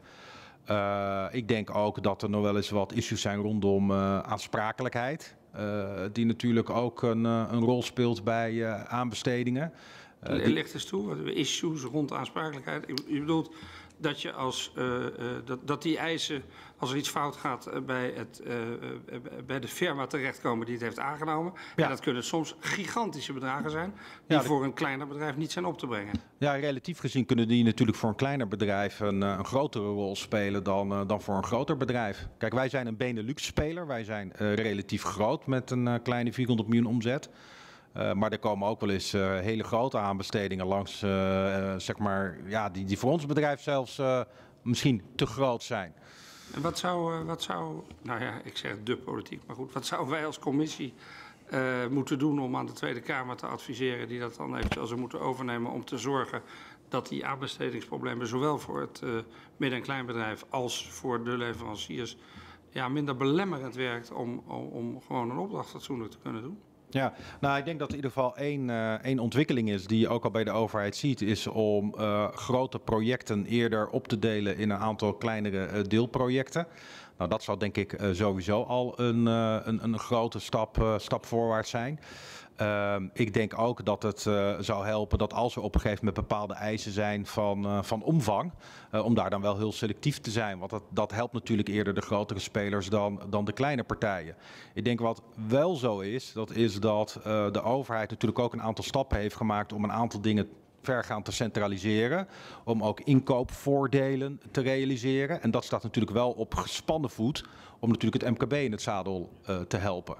Uh, ik denk ook dat er nog wel eens wat issues zijn rondom uh, aansprakelijkheid. Uh, die natuurlijk ook een, uh, een rol speelt bij uh, aanbestedingen. Uh, die... Ligt eens toe, issues rond aansprakelijkheid. Je bedoelt dat je als uh, uh, dat, dat die eisen, als er iets fout gaat, uh, bij, het, uh, uh, bij de firma terechtkomen die het heeft aangenomen. Ja. En dat kunnen soms gigantische bedragen zijn, die ja, de... voor een kleiner bedrijf niet zijn op te brengen. Ja, relatief gezien kunnen die natuurlijk voor een kleiner bedrijf een, een grotere rol spelen dan, uh, dan voor een groter bedrijf. Kijk, wij zijn een Benelux-speler. Wij zijn uh, relatief groot met een uh, kleine vierhonderd miljoen omzet. Uh, maar er komen ook wel eens uh, hele grote aanbestedingen langs, uh, uh, zeg maar, ja, die, die voor ons bedrijf zelfs uh, misschien te groot zijn. En wat zou, uh, wat zou, nou ja, ik zeg de politiek, maar goed, wat zouden wij als commissie uh, moeten doen om aan de Tweede Kamer te adviseren, die dat dan eventueel zou moeten overnemen, om te zorgen dat die aanbestedingsproblemen zowel voor het uh, midden- en kleinbedrijf als voor de leveranciers ja, minder belemmerend werkt om, om, om gewoon een opdracht fatsoenlijk te kunnen doen? Ja, nou ik denk dat er in ieder geval één, uh, één ontwikkeling is die je ook al bij de overheid ziet, is om uh, grote projecten eerder op te delen in een aantal kleinere uh, deelprojecten. Nou, dat zou denk ik uh, sowieso al een, uh, een, een grote stap, uh, stap voorwaarts zijn. Uh, ik denk ook dat het uh, zou helpen dat als er op een gegeven moment bepaalde eisen zijn van, uh, van omvang, uh, om daar dan wel heel selectief te zijn. Want dat, dat helpt natuurlijk eerder de grotere spelers dan, dan de kleine partijen. Ik denk wat wel zo is, dat is dat uh, de overheid natuurlijk ook een aantal stappen heeft gemaakt om een aantal dingen vergaand te centraliseren. Om ook inkoopvoordelen te realiseren. En dat staat natuurlijk wel op gespannen voet om natuurlijk het M K B in het zadel uh, te helpen.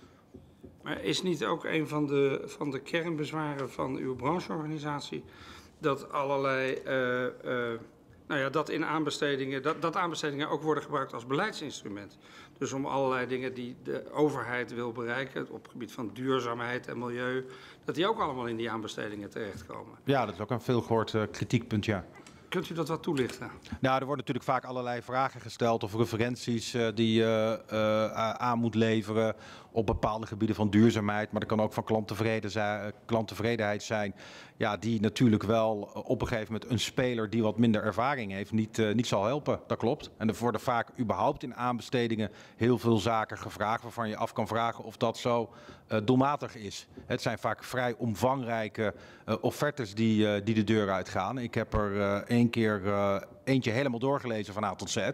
Maar is niet ook een van de, van de kernbezwaren van uw brancheorganisatie dat allerlei, uh, uh, nou ja, dat in aanbestedingen, dat, dat aanbestedingen ook worden gebruikt als beleidsinstrument? Dus om allerlei dingen die de overheid wil bereiken op het gebied van duurzaamheid en milieu, dat die ook allemaal in die aanbestedingen terechtkomen? Ja, dat is ook een veelgehoord uh, kritiekpunt, ja. Kunt u dat wat toelichten? Nou, er worden natuurlijk vaak allerlei vragen gesteld of referenties uh, die je uh, uh, aan moet leveren op bepaalde gebieden van duurzaamheid. Maar dat kan ook van klanttevredenheid zijn, klanttevredenheid zijn. Ja, die natuurlijk wel op een gegeven moment een speler die wat minder ervaring heeft niet, uh, niet zal helpen. Dat klopt. En er worden vaak überhaupt in aanbestedingen heel veel zaken gevraagd waarvan je af kan vragen of dat zo uh, doelmatig is. Het zijn vaak vrij omvangrijke uh, offertes die, uh, die de deur uitgaan. Ik heb er uh, één keer uh, eentje helemaal doorgelezen van A tot Z. Uh,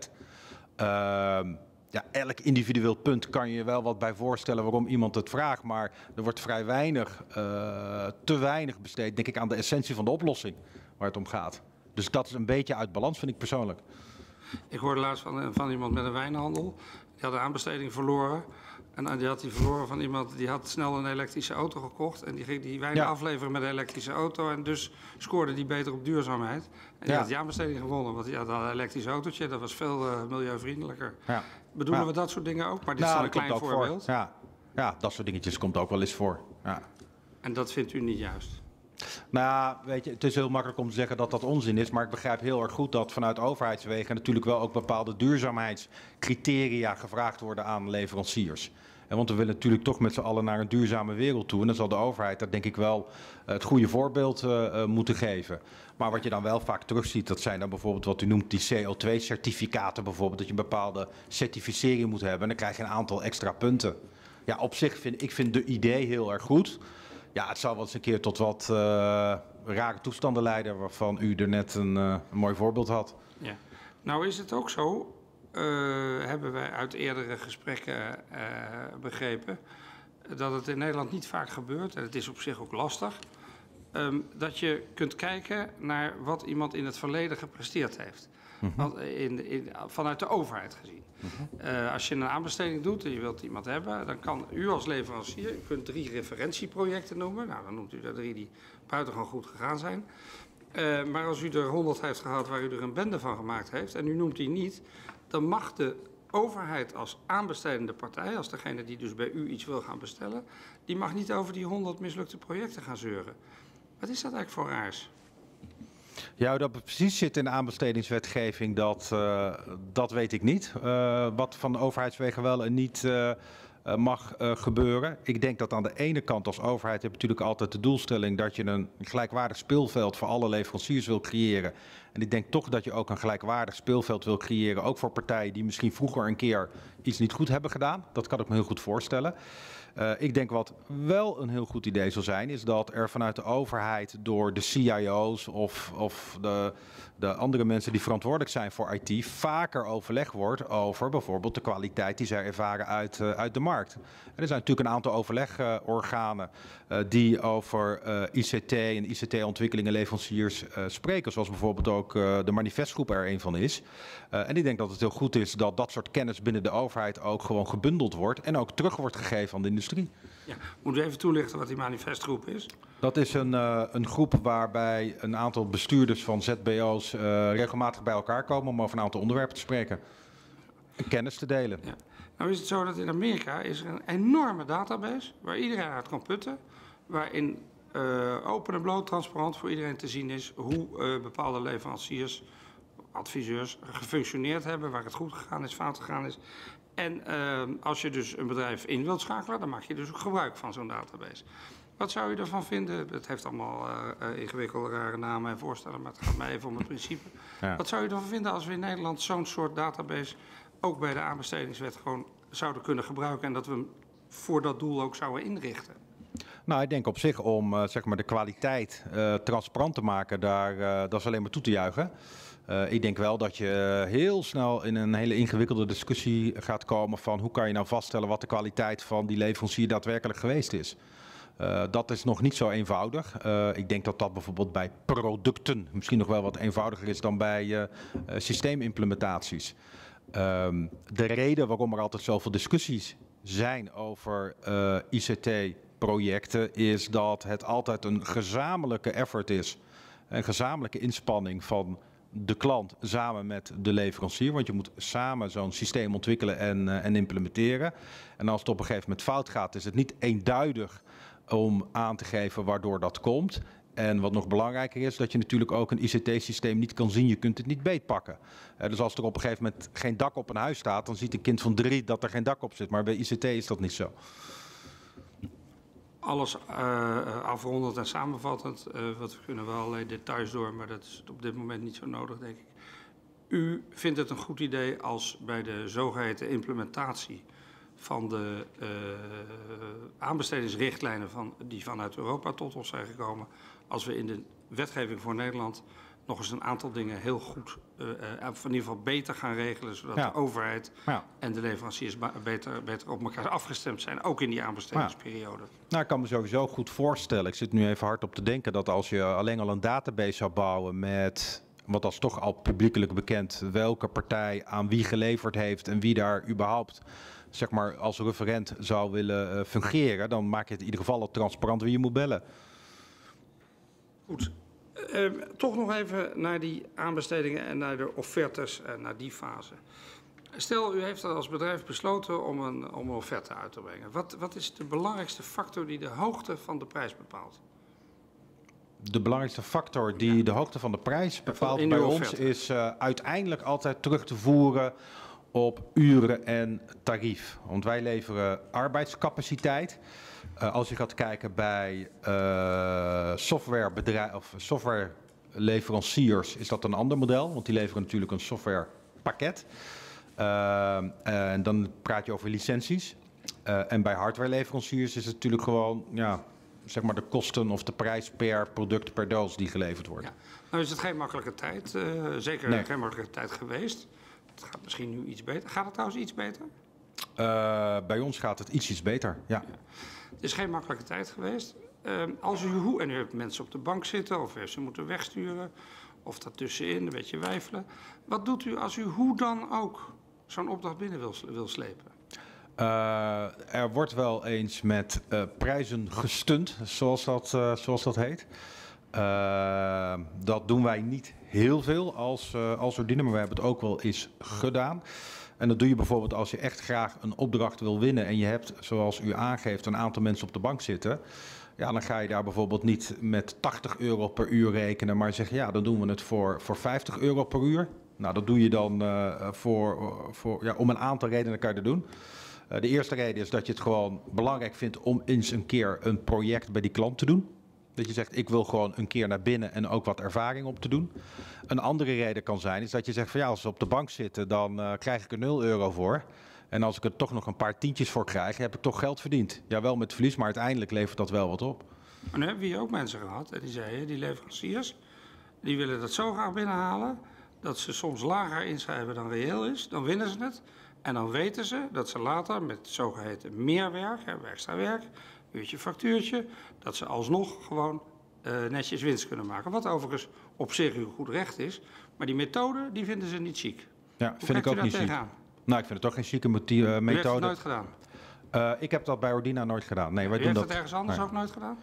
Ja, elk individueel punt kan je je wel wat bij voorstellen waarom iemand het vraagt. Maar er wordt vrij weinig, uh, te weinig besteed, denk ik, aan de essentie van de oplossing waar het om gaat. Dus dat is een beetje uit balans, vind ik persoonlijk. Ik hoorde laatst van, van iemand met een wijnhandel. Die had de aanbesteding verloren. En die had die verloren van iemand die had snel een elektrische auto gekocht. En die ging die wijn ja. afleveren met een elektrische auto. En dus scoorde die beter op duurzaamheid. En die ja. had die aanbesteding gewonnen. Want die had een elektrisch autootje. Dat was veel uh, milieuvriendelijker. Ja. Bedoelen ja. we dat soort dingen ook? Maar dit nou, is dan een klein voorbeeld. Voor. Ja. ja, dat soort dingetjes komt ook wel eens voor. Ja. En dat vindt u niet juist? Nou, weet je, het is heel makkelijk om te zeggen dat dat onzin is. Maar ik begrijp heel erg goed dat vanuit overheidswegen natuurlijk wel ook bepaalde duurzaamheidscriteria gevraagd worden aan leveranciers. En want we willen natuurlijk toch met z'n allen naar een duurzame wereld toe. En dan zal de overheid daar denk ik wel het goede voorbeeld uh, uh, moeten geven. Maar wat je dan wel vaak terugziet, dat zijn dan bijvoorbeeld wat u noemt die C O twee certificaten bijvoorbeeld. Dat je een bepaalde certificering moet hebben en dan krijg je een aantal extra punten. Ja, op zich vind ik vind de idee heel erg goed. Ja, het zou wel eens een keer tot wat uh, rare toestanden leiden waarvan u er net een, uh, een mooi voorbeeld had. Ja. Nou is het ook zo, uh, hebben wij uit eerdere gesprekken uh, begrepen, dat het in Nederland niet vaak gebeurt. En het is op zich ook lastig. um, dat je kunt kijken naar wat iemand in het verleden gepresteerd heeft. Mm-hmm. Want in, in, vanuit de overheid gezien. Mm-hmm. Uh, als je een aanbesteding doet en je wilt iemand hebben, dan kan u als leverancier, u kunt drie referentieprojecten noemen. Nou, dan noemt u er drie die buitengewoon goed gegaan zijn. Uh, maar als u er honderd heeft gehad waar u er een bende van gemaakt heeft en u noemt die niet, dan mag de overheid als aanbestedende partij, als degene die dus bij u iets wil gaan bestellen, die mag niet over die honderd mislukte projecten gaan zeuren. Wat is dat eigenlijk voor raars? Ja, hoe dat precies zit in de aanbestedingswetgeving, dat, uh, dat weet ik niet. Uh, wat van de overheidswegen wel en niet uh, uh, mag uh, gebeuren. Ik denk dat aan de ene kant als overheid heb je natuurlijk altijd de doelstelling dat je een gelijkwaardig speelveld voor alle leveranciers wil creëren. En ik denk toch dat je ook een gelijkwaardig speelveld wil creëren, ook voor partijen die misschien vroeger een keer iets niet goed hebben gedaan. Dat kan ik me heel goed voorstellen. Uh, ik denk wat wel een heel goed idee zal zijn, is dat er vanuit de overheid door de C I O's of, of de, de andere mensen die verantwoordelijk zijn voor I T vaker overleg wordt over bijvoorbeeld de kwaliteit die zij ervaren uit, uh, uit de markt. En er zijn natuurlijk een aantal overlegorganen uh, die over uh, I C T en I C T-ontwikkelingen leveranciers uh, spreken, zoals bijvoorbeeld ook uh, de manifestgroep er een van is. Uh, en ik denk dat het heel goed is dat dat soort kennis binnen de overheid ook gewoon gebundeld wordt en ook terug wordt gegeven aan de industrie. Ja, moet u even toelichten wat die manifestgroep is? Dat is een, uh, een groep waarbij een aantal bestuurders van Z B O's uh, regelmatig bij elkaar komen om over een aantal onderwerpen te spreken en kennis te delen. Ja. Nou is het zo dat in Amerika is er een enorme database waar iedereen uit kan putten, waarin uh, open en bloot transparant voor iedereen te zien is hoe uh, bepaalde leveranciers, adviseurs gefunctioneerd hebben, waar het goed gegaan is, fout gegaan is. En uh, als je dus een bedrijf in wilt schakelen, dan maak je dus ook gebruik van zo'n database. Wat zou u ervan vinden? Het heeft allemaal uh, uh, ingewikkelde, rare namen en voorstellen, maar het gaat mij even om het principe. Ja. Wat zou u ervan vinden als we in Nederland zo'n soort database ook bij de aanbestedingswet gewoon zouden kunnen gebruiken en dat we hem voor dat doel ook zouden inrichten? Nou, ik denk op zich om uh, zeg maar de kwaliteit uh, transparant te maken, daar, uh, dat is alleen maar toe te juichen. Uh, ik denk wel dat je heel snel in een hele ingewikkelde discussie gaat komen van hoe kan je nou vaststellen wat de kwaliteit van die leverancier daadwerkelijk geweest is. Uh, dat is nog niet zo eenvoudig. Uh, ik denk dat dat bijvoorbeeld bij producten misschien nog wel wat eenvoudiger is dan bij uh, uh, systeemimplementaties. Um, de reden waarom er altijd zoveel discussies zijn over uh, I C T-projecten is dat het altijd een gezamenlijke effort is. Een gezamenlijke inspanning van de klant samen met de leverancier. Want je moet samen zo'n systeem ontwikkelen en, uh, en implementeren. En als het op een gegeven moment fout gaat, is het niet eenduidig om aan te geven waardoor dat komt. En wat nog belangrijker is, dat je natuurlijk ook een I C T-systeem niet kan zien. Je kunt het niet beetpakken. Uh, dus als er op een gegeven moment geen dak op een huis staat, dan ziet een kind van drie dat er geen dak op zit. Maar bij I C T is dat niet zo. Alles uh, afrondend en samenvattend, uh, want we kunnen wel allerlei details door, maar dat is op dit moment niet zo nodig, denk ik. U vindt het een goed idee als bij de zogeheten implementatie van de uh, aanbestedingsrichtlijnen van, die vanuit Europa tot ons zijn gekomen, als we in de wetgeving voor Nederland nog eens een aantal dingen heel goed, uh, uh, in ieder geval beter gaan regelen, zodat ja. de overheid ja. en de leveranciers beter, beter op elkaar afgestemd zijn, ook in die aanbestedingsperiode. Ja. Nou, ik kan me sowieso goed voorstellen, ik zit nu even hard op te denken, dat als je alleen al een database zou bouwen met, wat als toch al publiekelijk bekend, welke partij aan wie geleverd heeft en wie daar überhaupt, zeg maar, als referent zou willen uh, fungeren, dan maak je het in ieder geval al transparant wie je moet bellen. Goed. Uh, toch nog even naar die aanbestedingen en naar de offertes en naar die fase. Stel, u heeft als bedrijf besloten om een, om een offerte uit te brengen. Wat, wat is de belangrijkste factor die de hoogte van de prijs bepaalt? De belangrijkste factor die ja. de hoogte van de prijs bepaalt bij ons is uh, uiteindelijk altijd terug te voeren op uren en tarief. Want wij leveren arbeidscapaciteit. Uh, als je gaat kijken bij uh, softwarebedrijf, of softwareleveranciers is dat een ander model, want die leveren natuurlijk een softwarepakket. Uh, en dan praat je over licenties. Uh, en bij hardwareleveranciers is het natuurlijk gewoon, ja, zeg maar de kosten of de prijs per product, per doos die geleverd wordt. Ja. Nou is het geen makkelijke tijd, uh, zeker nee. geen makkelijke tijd geweest. Het gaat misschien nu iets beter. Gaat het trouwens iets beter? Uh, bij ons gaat het ietsjes beter, ja. ja. Het is geen makkelijke tijd geweest. Uh, als u hoe, en u hebt mensen op de bank zitten, of u heeft ze moeten wegsturen, of daartussenin, een beetje wijfelen. Wat doet u als u hoe dan ook zo'n opdracht binnen wil, wil slepen? Uh, er wordt wel eens met uh, prijzen gestund, zoals dat, uh, zoals dat heet. Uh, dat doen wij niet heel veel als, uh, als Ordina, maar we hebben het ook wel eens gedaan. En dat doe je bijvoorbeeld als je echt graag een opdracht wil winnen en je hebt, zoals u aangeeft, een aantal mensen op de bank zitten. Ja, dan ga je daar bijvoorbeeld niet met tachtig euro per uur rekenen, maar zeg je, ja, dan doen we het voor, voor vijftig euro per uur. Nou, dat doe je dan uh, voor, voor, ja, om een aantal redenen kan je dat doen. Uh, de eerste reden is dat je het gewoon belangrijk vindt om eens een keer een project bij die klant te doen. Dat je zegt, ik wil gewoon een keer naar binnen en ook wat ervaring op te doen. Een andere reden kan zijn, is dat je zegt van ja, als ze op de bank zitten, dan uh, krijg ik er nul euro voor. En als ik er toch nog een paar tientjes voor krijg, heb ik toch geld verdiend. Ja, wel met verlies, maar uiteindelijk levert dat wel wat op. Maar nu hebben we hier ook mensen gehad, en die zeiden, die leveranciers, die willen dat zo graag binnenhalen, dat ze soms lager inschrijven dan reëel is. Dan winnen ze het. En dan weten ze dat ze later met zogeheten meerwerk, extra werk, uurtje factuurtje, dat ze alsnog gewoon uh, netjes winst kunnen maken. Wat overigens op zich uw goed recht is. Maar die methode, die vinden ze niet chic. Ja, Hoe vind ik ook niet chic. tegenaan? Nou, ik vind het toch geen chique methode. U heeft het nooit gedaan? Uh, ik heb dat bij Ordina nooit gedaan. Nee, wij U doen heeft dat het ergens anders nee. ook nooit gedaan?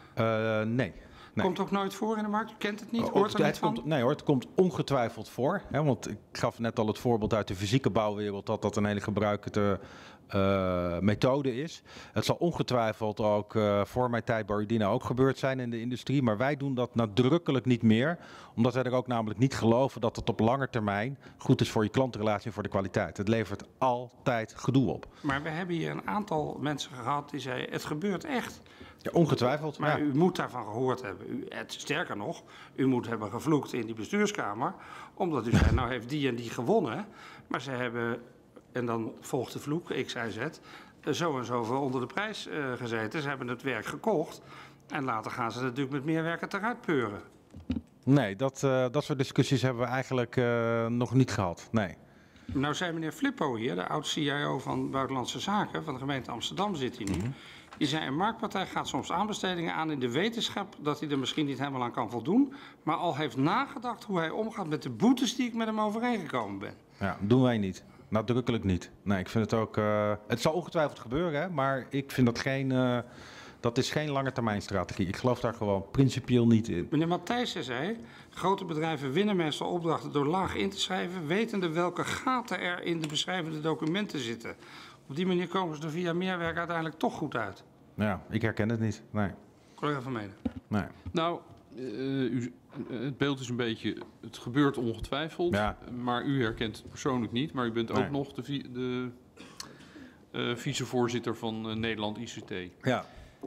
Uh, nee. Nee. Komt ook nooit voor in de markt? U kent het niet? Uh, Hoort er het niet van? komt, nee hoor, het komt ongetwijfeld voor. Hè, want ik gaf net al het voorbeeld uit de fysieke bouwwereld dat dat een hele gebruikte uh, methode is. Het zal ongetwijfeld ook uh, voor mijn tijd bij Ordina ook gebeurd zijn in de industrie. Maar wij doen dat nadrukkelijk niet meer. Omdat wij er ook namelijk niet geloven dat het op lange termijn goed is voor je klantenrelatie en voor de kwaliteit. Het levert altijd gedoe op. Maar we hebben hier een aantal mensen gehad die zeiden, het gebeurt echt. Ja, ongetwijfeld. Maar ja. u moet daarvan gehoord hebben. U, het, sterker nog, u moet hebben gevloekt in die bestuurskamer. Omdat u zei, nou heeft die en die gewonnen. Maar ze hebben, en dan volgt de vloek, X, Y, Z, zo en zoveel onder de prijs uh, gezeten. Ze hebben het werk gekocht. En later gaan ze natuurlijk met meer werk eruit peuren. Nee, dat, uh, dat soort discussies hebben we eigenlijk uh, nog niet gehad. Nee. Nou zei meneer Flippo hier, de oud-C I O van Buitenlandse Zaken, van de gemeente Amsterdam zit hij nu. Mm-hmm. Die zei, een marktpartij gaat soms aanbestedingen aan in de wetenschap dat hij er misschien niet helemaal aan kan voldoen, maar al heeft nagedacht hoe hij omgaat met de boetes die ik met hem overeengekomen ben. Ja, doen wij niet. Nadrukkelijk niet. Nee, ik vind het ook, uh, het zal ongetwijfeld gebeuren, hè, maar ik vind dat geen, uh, dat is geen lange termijn strategie. Ik geloof daar gewoon principieel niet in. Meneer Matthijssen zei, grote bedrijven winnen meestal opdrachten door laag in te schrijven, wetende welke gaten er in de beschrijvende documenten zitten. Op die manier komen ze er via meerwerk uiteindelijk toch goed uit. Ja, ik herken het niet. Nee. Collega van Menen. Nee. Nou, uh, u, het beeld is een beetje, het gebeurt ongetwijfeld, ja. maar u herkent het persoonlijk niet. Maar u bent nee. ook nog de, de uh, vicevoorzitter van uh, Nederland I C T. Ja.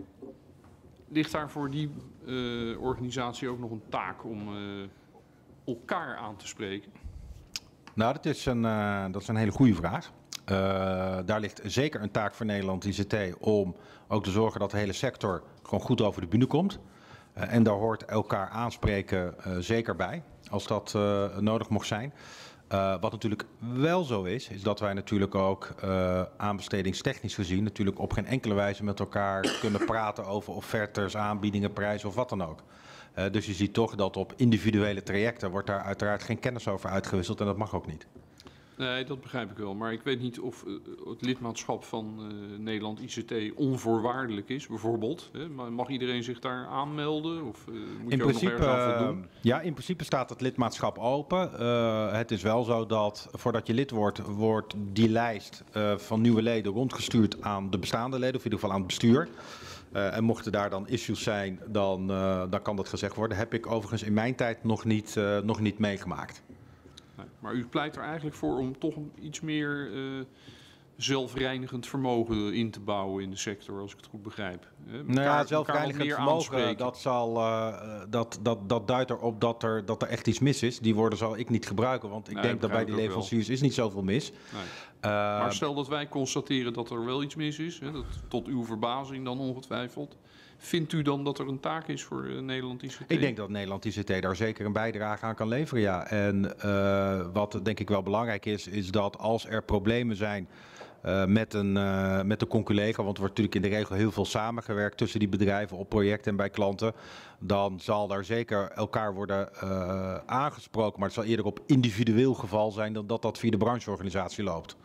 Ligt daar voor die uh, organisatie ook nog een taak om uh, elkaar aan te spreken? Nou, dat is een, uh, dat is een hele goede vraag. Uh, daar ligt zeker een taak voor Nederland I C T om ook te zorgen dat de hele sector gewoon goed over de bühne komt. Uh, en daar hoort elkaar aanspreken uh, zeker bij, als dat uh, nodig mocht zijn. Uh, wat natuurlijk wel zo is, is dat wij natuurlijk ook uh, aanbestedingstechnisch gezien natuurlijk op geen enkele wijze met elkaar kunnen praten over offertes, aanbiedingen, prijzen of wat dan ook. Uh, dus je ziet toch dat op individuele trajecten wordt daar uiteraard geen kennis over uitgewisseld en dat mag ook niet. Nee, dat begrijp ik wel. Maar ik weet niet of uh, het lidmaatschap van uh, Nederland I C T onvoorwaardelijk is, bijvoorbeeld. Hè? Mag iedereen zich daar aanmelden? Of uh, moet in je ook principe, nog ergens aan voldoen? Ja, in principe staat het lidmaatschap open. Uh, het is wel zo dat voordat je lid wordt, wordt die lijst uh, van nieuwe leden rondgestuurd aan de bestaande leden, of in ieder geval aan het bestuur. Uh, en mochten daar dan issues zijn, dan, uh, dan kan dat gezegd worden. Heb ik overigens in mijn tijd nog niet, uh, nog niet meegemaakt. Nee, maar u pleit er eigenlijk voor om toch iets meer uh, zelfreinigend vermogen in te bouwen in de sector, als ik het goed begrijp. Hè? Nou ja, Elkaar- zelfreinigend elkaar wat meer vermogen, aanspreken. dat, zal, uh, dat, dat, dat duidt erop dat er, dat er echt iets mis is. Die woorden zal ik niet gebruiken, want ik Nee, denk dat bij begrijp die ik ook wel. leveranciers is niet zoveel mis. Nee. Uh, Maar stel dat wij constateren dat er wel iets mis is, hè, dat, tot uw verbazing dan ongetwijfeld. Vindt u dan dat er een taak is voor uh, Nederland I C T? Ik denk dat Nederland I C T daar zeker een bijdrage aan kan leveren, ja. En uh, wat denk ik wel belangrijk is, is dat als er problemen zijn Uh, met, een, uh, met een conculega, want er wordt natuurlijk in de regel heel veel samengewerkt tussen die bedrijven op projecten en bij klanten. Dan zal daar zeker elkaar worden uh, aangesproken, maar het zal eerder op individueel geval zijn dan dat dat via de brancheorganisatie loopt.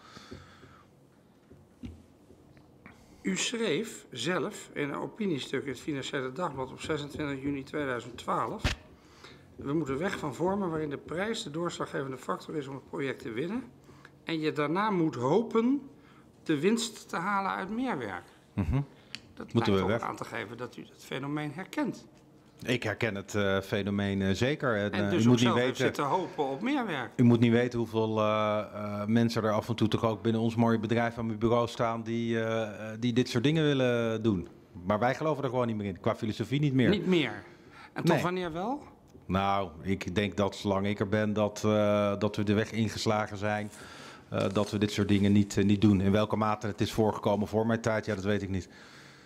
U schreef zelf in een opiniestuk in het Financiële Dagblad op zesentwintig juni tweeduizend twaalf... we moeten weg van vormen waarin de prijs de doorslaggevende factor is om het project te winnen en je daarna moet hopen de winst te halen uit meer werk. Mm-hmm. Dat moeten lijkt we ook weg. aan te geven dat u dat fenomeen herkent. Ik herken het uh, fenomeen uh, zeker. En, En uh, dus u moet niet zelf weten, zitten hopen op meer werk. U moet niet weten hoeveel uh, uh, mensen er af en toe toch ook binnen ons mooie bedrijf aan mijn bureau staan die, uh, die dit soort dingen willen doen. Maar wij geloven er gewoon niet meer in. Qua filosofie niet meer. Niet meer. En tot Nee. wanneer wel? Nou, ik denk dat zolang ik er ben dat, uh, dat we de weg ingeslagen zijn. Uh, dat we dit soort dingen niet, uh, niet doen. In welke mate het is voorgekomen voor mijn tijd, ja, dat weet ik niet.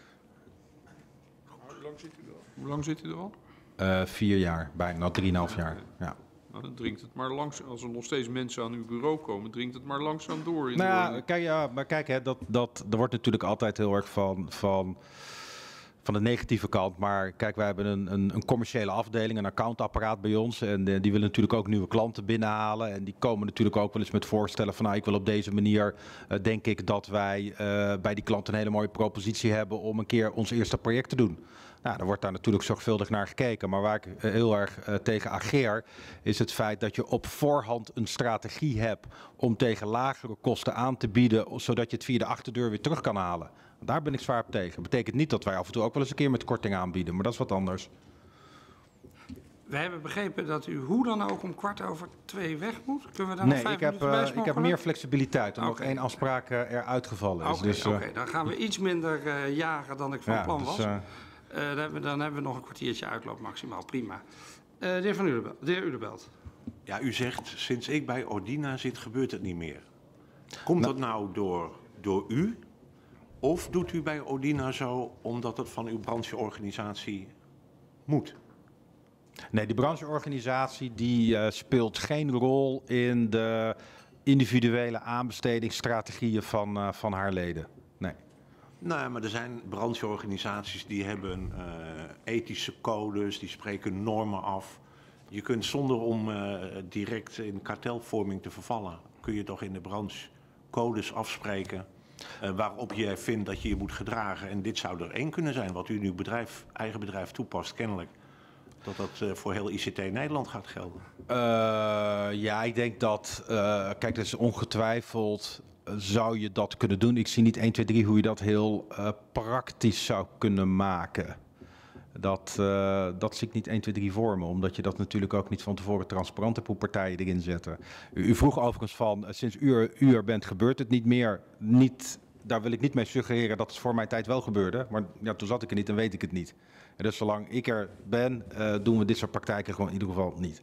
Hoe lang zit u er al? Hoe lang zit u er al? Uh, vier jaar, bijna, nou, drieënhalf jaar. Ja. Nou, dan dringt het maar langzaam. Als er nog steeds mensen aan uw bureau komen, dringt het maar langzaam door. In Nou de ja, orde. kijk, ja, maar kijk, hè, dat, dat, er wordt natuurlijk altijd heel erg van, van, van de negatieve kant. Maar kijk, wij hebben een, een, een commerciële afdeling, een accountapparaat bij ons. En uh, die willen natuurlijk ook nieuwe klanten binnenhalen. En die komen natuurlijk ook wel eens met voorstellen van, nou, ik wil op deze manier, uh, denk ik dat wij uh, bij die klant een hele mooie propositie hebben om een keer ons eerste project te doen. Nou, er wordt daar natuurlijk zorgvuldig naar gekeken. Maar waar ik uh, heel erg uh, tegen ageer, is het feit dat je op voorhand een strategie hebt om tegen lagere kosten aan te bieden, zodat je het via de achterdeur weer terug kan halen. Daar ben ik zwaar op tegen. Dat betekent niet dat wij af en toe ook wel eens een keer met korting aanbieden, maar dat is wat anders. We hebben begrepen dat u hoe dan ook om kwart over twee weg moet. Kunnen we daar nog Nee, vijf ik heb, minuten bij uh, ik heb smokkelen? meer flexibiliteit, omdat Oké. één afspraak uh, eruit gevallen is. Oké, dus, uh, oké, dan gaan we iets minder uh, jagen dan ik van ja, plan dus, was. uh, Uh, dan, hebben we, dan hebben we nog een kwartiertje uitloop maximaal, prima. Uh, de heer Van Udenbelt. De heer Udenbelt. Ja, u zegt, sinds ik bij Ordina zit, gebeurt het niet meer. Komt Nou. dat nou door, door u? Of doet u bij Ordina zo omdat het van uw brancheorganisatie moet? Nee, die brancheorganisatie die uh, speelt geen rol in de individuele aanbestedingsstrategieën van, uh, van haar leden. Nee. Nou, maar er zijn brancheorganisaties die hebben uh, ethische codes, die spreken normen af. Je kunt zonder om uh, direct in kartelvorming te vervallen, kun je toch in de branche codes afspreken uh, waarop je vindt dat je je moet gedragen. En dit zou er één kunnen zijn wat u in uw bedrijf, eigen bedrijf toepast, kennelijk. Dat dat uh, voor heel I C T Nederland gaat gelden. Uh, ja, ik denk dat, uh, kijk, dat is ongetwijfeld, uh, zou je dat kunnen doen. Ik zie niet één, twee, drie hoe je dat heel uh, praktisch zou kunnen maken. Dat, uh, dat zie ik niet één, twee, drie voor me, omdat je dat natuurlijk ook niet van tevoren transparant hebt hoe partijen erin zetten. U, u vroeg overigens van, uh, sinds u er, u er bent gebeurt het niet meer. Niet, daar wil ik niet mee suggereren dat het voor mijn tijd wel gebeurde, maar ja, toen zat ik er niet en weet ik het niet. En dus zolang ik er ben, uh, doen we dit soort praktijken gewoon in ieder geval niet.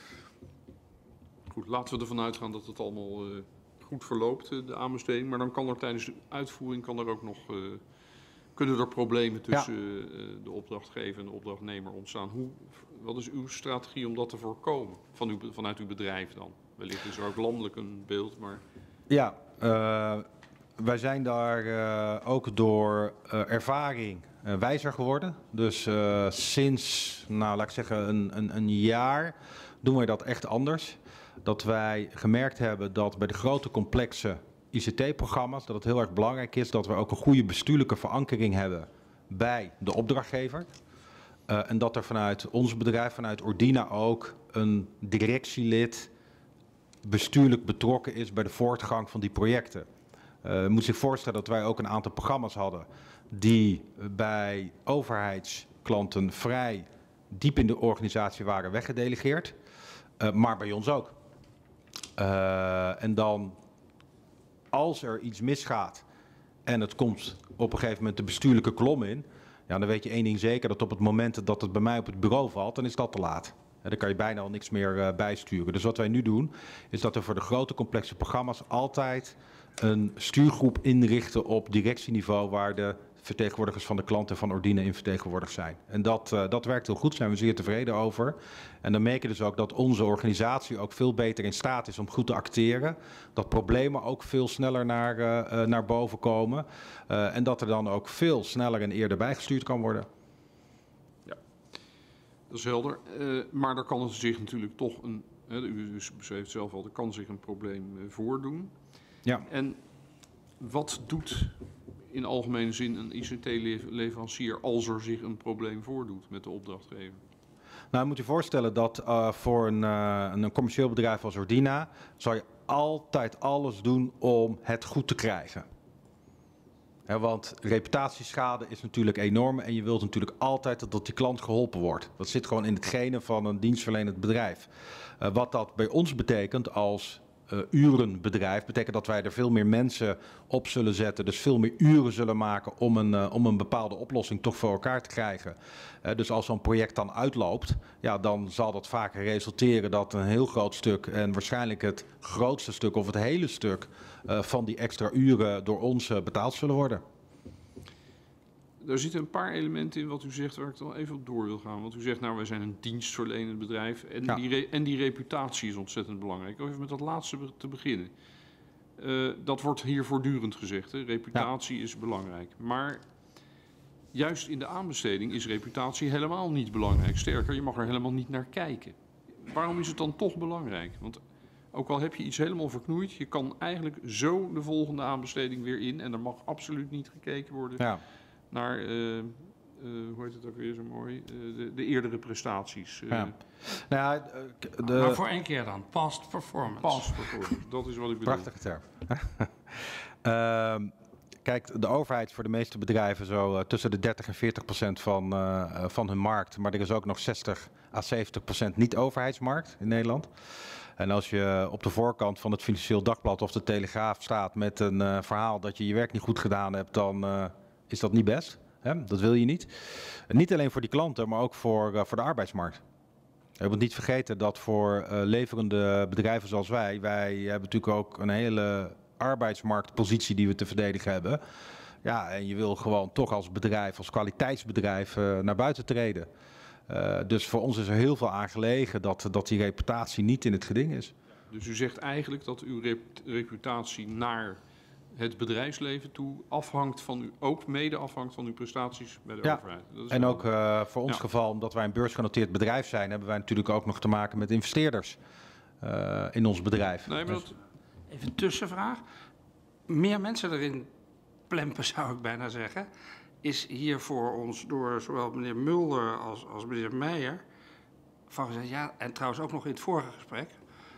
Goed, laten we ervan uitgaan dat het allemaal uh, goed verloopt, uh, de aanbesteding. Maar dan kan er tijdens de uitvoering kan er ook nog, uh, kunnen er problemen tussen ja. uh, de opdrachtgever en de opdrachtnemer ontstaan. Hoe, wat is uw strategie om dat te voorkomen, van uw, vanuit uw bedrijf dan? Wellicht is er ook landelijk een beeld, maar... Ja, uh, wij zijn daar uh, ook door uh, ervaring uh, wijzer geworden. Dus uh, sinds, nou laat ik zeggen, een, een, een jaar doen wij dat echt anders. Dat wij gemerkt hebben dat bij de grote complexe I C T-programma's... dat het heel erg belangrijk is dat we ook een goede bestuurlijke verankering hebben bij de opdrachtgever. Uh, en dat er vanuit ons bedrijf, vanuit Ordina ook, een directielid bestuurlijk betrokken is bij de voortgang van die projecten. Uh, je moet zich voorstellen dat wij ook een aantal programma's hadden die bij overheidsklanten vrij diep in de organisatie waren weggedelegeerd, uh, maar bij ons ook. Uh, en dan, als er iets misgaat en het komt op een gegeven moment de bestuurlijke kolom in, ja, dan weet je één ding zeker, dat op het moment dat het bij mij op het bureau valt, dan is dat te laat. En dan kan je bijna al niks meer uh, bijsturen. Dus wat wij nu doen, is dat we voor de grote complexe programma's altijd een stuurgroep inrichten op directieniveau waar de vertegenwoordigers van de klant en van Ordina in vertegenwoordigd zijn. En dat, uh, dat werkt heel goed, daar zijn we zeer tevreden over. En dan merk je dus ook dat onze organisatie ook veel beter in staat is om goed te acteren. Dat problemen ook veel sneller naar, uh, naar boven komen. Uh, en dat er dan ook veel sneller en eerder bijgestuurd kan worden. Ja, dat is helder. Uh, maar er kan zich natuurlijk toch een, uh, u beschreef zelf al, er kan zich een probleem uh, voordoen. Ja. En wat doet in algemene zin een I C T-leverancier als er zich een probleem voordoet met de opdrachtgever? Nou, je moet je voorstellen dat uh, voor een, uh, een commercieel bedrijf als Ordina zal je altijd alles doen om het goed te krijgen. He, want reputatieschade is natuurlijk enorm en je wilt natuurlijk altijd dat die klant geholpen wordt. Dat zit gewoon in het genen van een dienstverlenend bedrijf. Uh, wat dat bij ons betekent als Uh, urenbedrijf, betekent dat wij er veel meer mensen op zullen zetten. Dus veel meer uren zullen maken om een, uh, om een bepaalde oplossing toch voor elkaar te krijgen. Uh, dus als zo'n project dan uitloopt, ja, dan zal dat vaker resulteren dat een heel groot stuk en waarschijnlijk het grootste stuk of het hele stuk uh, van die extra uren door ons uh, betaald zullen worden. Er zitten een paar elementen in wat u zegt waar ik dan even op door wil gaan. Want u zegt, nou, wij zijn een dienstverlenend bedrijf en, ja. die, re en die reputatie is ontzettend belangrijk. Even met dat laatste be te beginnen. Uh, dat wordt hier voortdurend gezegd, hè? Reputatie ja. is belangrijk. Maar juist in de aanbesteding is reputatie helemaal niet belangrijk. Sterker, je mag er helemaal niet naar kijken. Waarom is het dan toch belangrijk? Want ook al heb je iets helemaal verknoeid, je kan eigenlijk zo de volgende aanbesteding weer in en er mag absoluut niet gekeken worden. Ja. Naar, uh, uh, hoe heet het ook weer zo mooi, uh, de, de eerdere prestaties. Uh. Ja. Nou ja, de... Maar voor één keer dan, past performance. Past performance, dat is wat ik bedoel. Prachtige term. uh, kijk, de overheid is voor de meeste bedrijven zo uh, tussen de dertig en veertig procent van, uh, van hun markt. Maar er is ook nog zestig à zeventig procent niet-overheidsmarkt in Nederland. En als je op de voorkant van het Financieel Dagblad of de Telegraaf staat met een uh, verhaal dat je je werk niet goed gedaan hebt, dan... Uh, is dat niet best. Hè? Dat wil je niet. Niet alleen voor die klanten, maar ook voor, uh, voor de arbeidsmarkt. Je moet niet vergeten dat voor uh, leverende bedrijven zoals wij... wij hebben natuurlijk ook een hele arbeidsmarktpositie die we te verdedigen hebben. Ja, en je wil gewoon toch als bedrijf, als kwaliteitsbedrijf uh, naar buiten treden. Uh, dus voor ons is er heel veel aan gelegen dat, dat die reputatie niet in het geding is. Dus u zegt eigenlijk dat uw rep reputatie naar... het bedrijfsleven toe afhangt van u, ook mede afhangt van uw prestaties bij de ja. overheid. Dat is en wel... ook uh, voor ons ja. geval, omdat wij een beursgenoteerd bedrijf zijn, hebben wij natuurlijk ook nog te maken met investeerders uh, in ons bedrijf. Nee, maar dus... dat... Even een tussenvraag. Meer mensen erin plempen, zou ik bijna zeggen, is hier voor ons door zowel meneer Mulder als, als meneer Meijer van gezegd, ja, en trouwens ook nog in het vorige gesprek,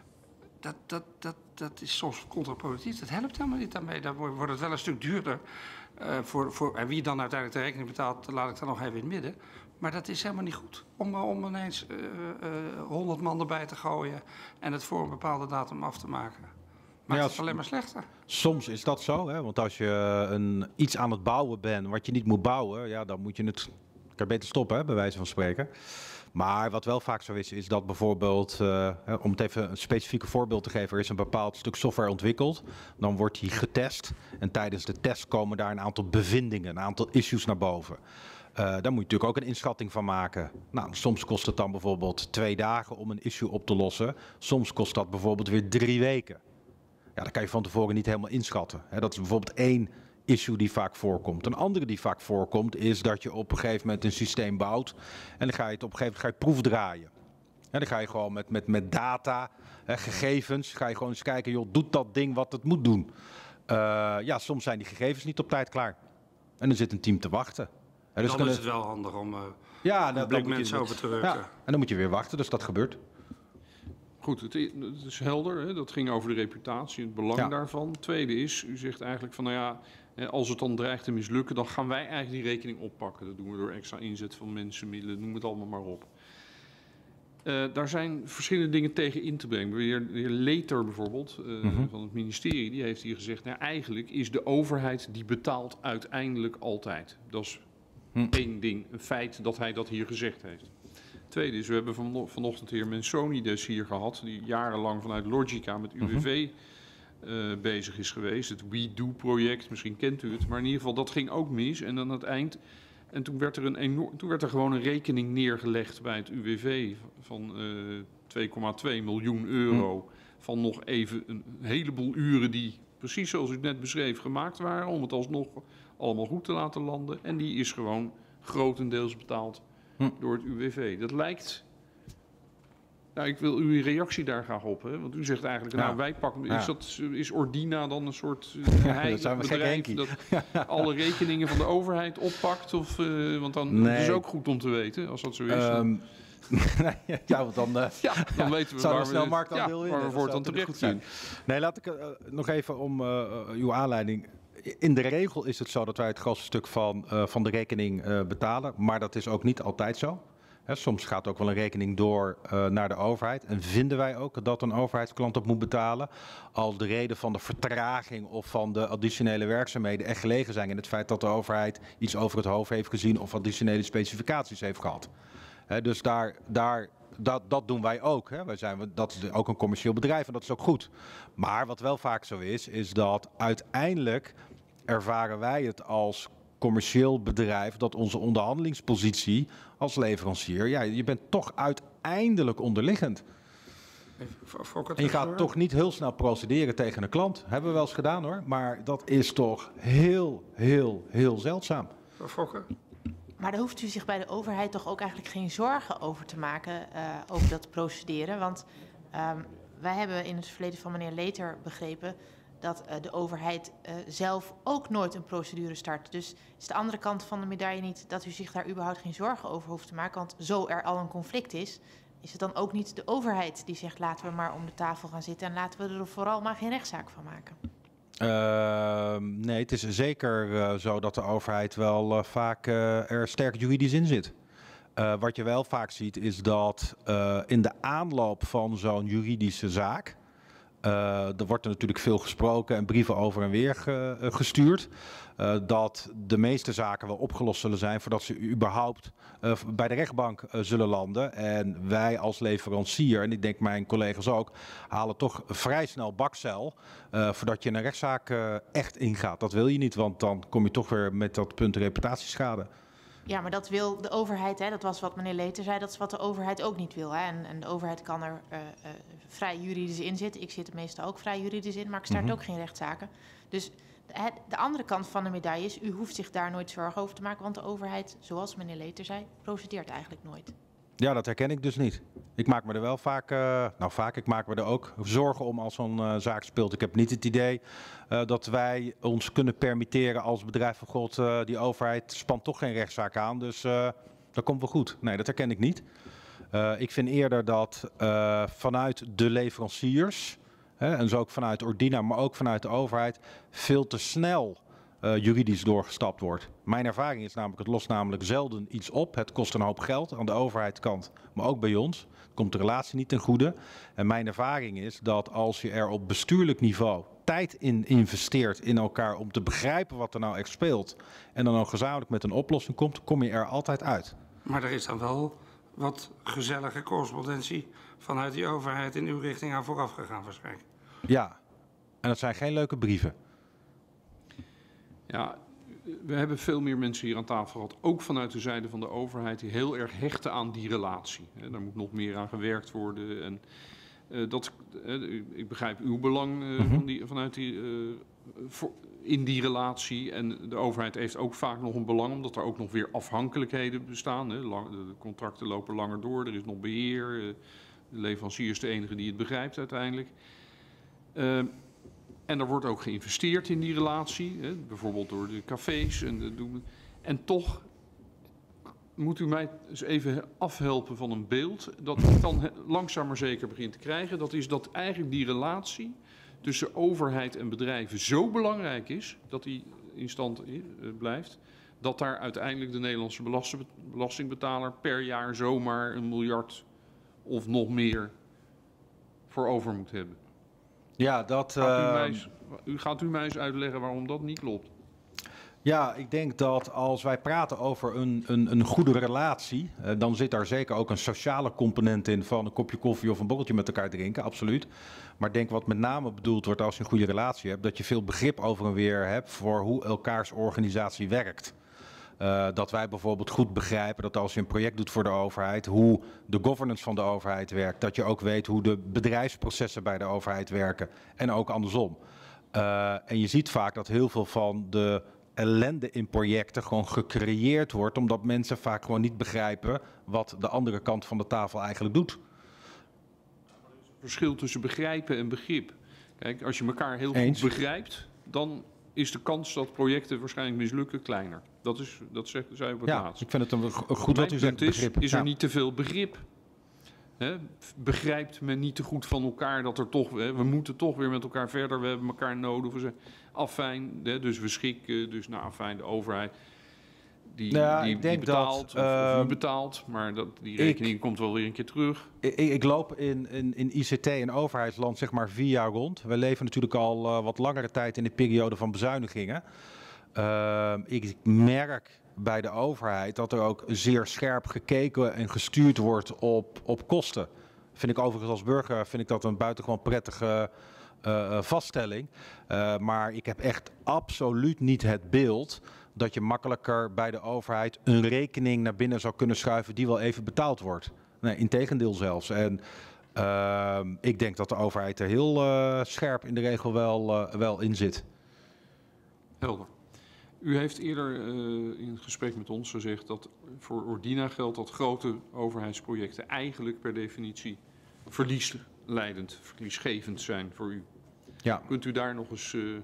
dat, dat, dat, dat is soms contraproductief. Dat helpt helemaal niet daarmee. Dan wordt het wel een stuk duurder. Uh, voor, voor, en wie dan uiteindelijk de rekening betaalt, laat ik dan nog even in het midden. Maar dat is helemaal niet goed. Om, om ineens uh, uh, honderd man erbij te gooien en het voor een bepaalde datum af te maken. Maakt ja, het alleen maar slechter. Soms is dat zo, hè? Want als je een, iets aan het bouwen bent wat je niet moet bouwen, ja, dan moet je het kan je beter stoppen, hè, bij wijze van spreken. Maar wat wel vaak zo is, is dat bijvoorbeeld, uh, om het even een specifieke voorbeeld te geven, er is een bepaald stuk software ontwikkeld. Dan wordt die getest en tijdens de test komen daar een aantal bevindingen, een aantal issues naar boven. Uh, daar moet je natuurlijk ook een inschatting van maken. Nou, soms kost het dan bijvoorbeeld twee dagen om een issue op te lossen. Soms kost dat bijvoorbeeld weer drie weken. Ja, dat kan je van tevoren niet helemaal inschatten. Hè, dat is bijvoorbeeld één issue die vaak voorkomt. Een andere die vaak voorkomt is dat je op een gegeven moment een systeem bouwt en dan ga je het op een gegeven moment ga je proefdraaien. En dan ga je gewoon met, met, met data, hè, gegevens, ga je gewoon eens kijken, joh, doet dat ding wat het moet doen? Uh, ja, soms zijn die gegevens niet op tijd klaar. En dan zit een team te wachten. En dus dan is het wel handig om uh, ja, dan blik mensen over te werken. Ja, en dan moet je weer wachten, dus dat gebeurt. Goed, het is, het is helder. Hè? Dat ging over de reputatie en het belang ja. daarvan. Tweede is, u zegt eigenlijk van, nou ja, als het dan dreigt te mislukken, dan gaan wij eigenlijk die rekening oppakken. Dat doen we door extra inzet van mensen, middelen, noem het allemaal maar op. Uh, daar zijn verschillende dingen tegen in te brengen. De heer, de heer Leter bijvoorbeeld, uh, mm-hmm. van het ministerie, die heeft hier gezegd, nou, eigenlijk is de overheid die betaalt uiteindelijk altijd. Dat is hm. één ding, een feit dat hij dat hier gezegd heeft. Tweede is, we hebben van, vanochtend de heer Mensonides hier gehad, die jarenlang vanuit Logica met U W V uh, bezig is geweest. Het WeDo-project, misschien kent u het. Maar in ieder geval, dat ging ook mis. En dan aan het eind... En toen werd er, een enorm, toen werd er gewoon een rekening neergelegd bij het U W V van uh, twee komma twee miljoen euro. Hm. Van nog even een heleboel uren die, precies zoals u het net beschreef, gemaakt waren. Om het alsnog allemaal goed te laten landen. En die is gewoon grotendeels betaald hm. door het U W V. Dat lijkt... Nou, ik wil uw reactie daar graag op. Hè? Want u zegt eigenlijk, ja. nou wij pakken... Is, ja. dat, is Ordina dan een soort uh, heilig ja, bedrijf dat alle rekeningen van de overheid oppakt? Of, uh, want dan nee. is het ook goed om te weten, als dat zo is. Um, ja, want dan, uh, ja, dan weten we waar we, snel markt ja, wil waar we voor het dan terecht zijn. Nee, laat ik uh, nog even om uh, uw aanleiding... In de regel is het zo dat wij het grootste stuk van, uh, van de rekening uh, betalen. Maar dat is ook niet altijd zo. He, soms gaat ook wel een rekening door uh, naar de overheid. En vinden wij ook dat een overheidsklant dat moet betalen. Als de reden van de vertraging of van de additionele werkzaamheden echt gelegen zijn in het feit dat de overheid iets over het hoofd heeft gezien of additionele specificaties heeft gehad. He, dus daar, daar, dat, dat doen wij ook. Hè. Wij zijn, dat is ook een commercieel bedrijf en dat is ook goed. Maar wat wel vaak zo is, is dat uiteindelijk ervaren wij het als commercieel bedrijf dat onze onderhandelingspositie als leverancier, ja, je bent toch uiteindelijk onderliggend. En je gaat toch niet heel snel procederen tegen een klant. Hebben we wel eens gedaan hoor, maar dat is toch heel, heel, heel zeldzaam. Fokker? Maar daar hoeft u zich bij de overheid toch ook eigenlijk geen zorgen over te maken, uh, over dat procederen. Want um, wij hebben in het verleden van meneer Leter begrepen dat uh, de overheid uh, zelf ook nooit een procedure start. Dus is de andere kant van de medaille niet dat u zich daar überhaupt geen zorgen over hoeft te maken. Want zo er al een conflict is, is het dan ook niet de overheid die zegt laten we maar om de tafel gaan zitten en laten we er vooral maar geen rechtszaak van maken. Uh, nee, het is zeker uh, zo dat de overheid wel uh, vaak uh, er sterk juridisch in zit. Uh, wat je wel vaak ziet is dat uh, in de aanloop van zo'n juridische zaak, Uh, er wordt er natuurlijk veel gesproken en brieven over en weer ge, uh, gestuurd. Uh, dat de meeste zaken wel opgelost zullen zijn voordat ze überhaupt uh, bij de rechtbank uh, zullen landen. En wij als leverancier, en ik denk mijn collega's ook, halen toch vrij snel bakzeil uh, voordat je een rechtszaak uh, echt ingaat. Dat wil je niet, want dan kom je toch weer met dat punt reputatieschade. Ja, maar dat wil de overheid, hè, dat was wat meneer Leter zei, dat is wat de overheid ook niet wil. Hè. En, en de overheid kan er uh, uh, vrij juridisch in zitten. Ik zit er meestal ook vrij juridisch in, maar ik start mm-hmm. ook geen rechtszaken. Dus de, de andere kant van de medaille is, u hoeft zich daar nooit zorgen over te maken, want de overheid, zoals meneer Leter zei, procedeert eigenlijk nooit. Ja, dat herken ik dus niet. Ik maak me er wel vaak, uh, nou vaak, ik maak me er ook zorgen om als zo'n uh, zaak speelt. Ik heb niet het idee uh, dat wij ons kunnen permitteren als bedrijf van God, uh, die overheid spant toch geen rechtszaak aan, dus uh, dat komt wel goed. Nee, dat herken ik niet. Uh, ik vind eerder dat uh, vanuit de leveranciers, hè, en zo ook vanuit Ordina, maar ook vanuit de overheid, veel te snel Uh, juridisch doorgestapt wordt. Mijn ervaring is namelijk, het lost namelijk zelden iets op. Het kost een hoop geld aan de overheidskant, maar ook bij ons. Het komt de relatie niet ten goede. En mijn ervaring is dat als je er op bestuurlijk niveau tijd in investeert in elkaar om te begrijpen wat er nou echt speelt en dan ook gezamenlijk met een oplossing komt, kom je er altijd uit. Maar er is dan wel wat gezellige correspondentie vanuit die overheid in uw richting aan vooraf gegaan waarschijnlijk. Ja, en dat zijn geen leuke brieven. Ja, we hebben veel meer mensen hier aan tafel gehad, ook vanuit de zijde van de overheid, die heel erg hechten aan die relatie. Daar moet nog meer aan gewerkt worden. En uh, dat, uh, ik begrijp uw belang uh, mm-hmm. van die, vanuit die, uh, voor, in die relatie. En de overheid heeft ook vaak nog een belang, omdat er ook nog weer afhankelijkheden bestaan. Hè. Lang, de contracten lopen langer door, er is nog beheer. Uh, de leverancier is de enige die het begrijpt uiteindelijk. Uh, En er wordt ook geïnvesteerd in die relatie, hè, bijvoorbeeld door de cafés. En, de, en toch moet u mij eens even afhelpen van een beeld dat ik dan langzaam maar zeker begin te krijgen. Dat is dat eigenlijk die relatie tussen overheid en bedrijven zo belangrijk is, dat die in stand blijft, dat daar uiteindelijk de Nederlandse belastingbetaler per jaar zomaar een miljard of nog meer voor over moet hebben. Ja, dat, gaat u, mij eens, u gaat u mij eens uitleggen waarom dat niet klopt? Ja, ik denk dat als wij praten over een, een, een goede relatie, uh, dan zit daar zeker ook een sociale component in van een kopje koffie of een borreltje met elkaar drinken, absoluut. Maar ik denk wat met name bedoeld wordt als je een goede relatie hebt, dat je veel begrip over en weer hebt voor hoe elkaars organisatie werkt. Uh, dat wij bijvoorbeeld goed begrijpen dat als je een project doet voor de overheid, hoe de governance van de overheid werkt. Dat je ook weet hoe de bedrijfsprocessen bij de overheid werken en ook andersom. Uh, en je ziet vaak dat heel veel van de ellende in projecten gewoon gecreëerd wordt, omdat mensen vaak gewoon niet begrijpen wat de andere kant van de tafel eigenlijk doet. Verschil tussen begrijpen en begrip. Kijk, als je elkaar heel Eens. goed begrijpt, dan is de kans dat projecten waarschijnlijk mislukken kleiner. Dat, is, dat zegt, zei op het Ja, laatst. ik vind het een, een goed wat u Mijn zegt, punt is, begrip. is er Ja. niet te veel begrip? Hè? Begrijpt men niet te goed van elkaar dat er toch... Hè, we moeten toch weer met elkaar verder, we hebben elkaar nodig. We zijn afijn, hè, dus we schikken, dus nou afijn, de overheid... Die, Ja, die, ik denk die betaalt, dat, of, of u uh, betaalt, maar dat, die rekening ik- komt wel weer een keer terug. Ik, ik loop in, in, in I C T en overheidsland zeg maar vier jaar rond. We leven natuurlijk al uh, wat langere tijd in de periode van bezuinigingen. Uh, ik merk bij de overheid dat er ook zeer scherp gekeken en gestuurd wordt op, op kosten. Vind ik overigens als burger vind ik dat een buitengewoon prettige uh, vaststelling. Uh, maar ik heb echt absoluut niet het beeld dat je makkelijker bij de overheid een rekening naar binnen zou kunnen schuiven die wel even betaald wordt. Nee, integendeel zelfs. En uh, ik denk dat de overheid er heel uh, scherp in de regel wel, uh, wel in zit. Helder. U heeft eerder uh, in het gesprek met ons gezegd dat voor Ordina geldt dat grote overheidsprojecten eigenlijk per definitie verliesleidend, verliesgevend zijn voor u. Ja. Kunt u daar nog eens uh,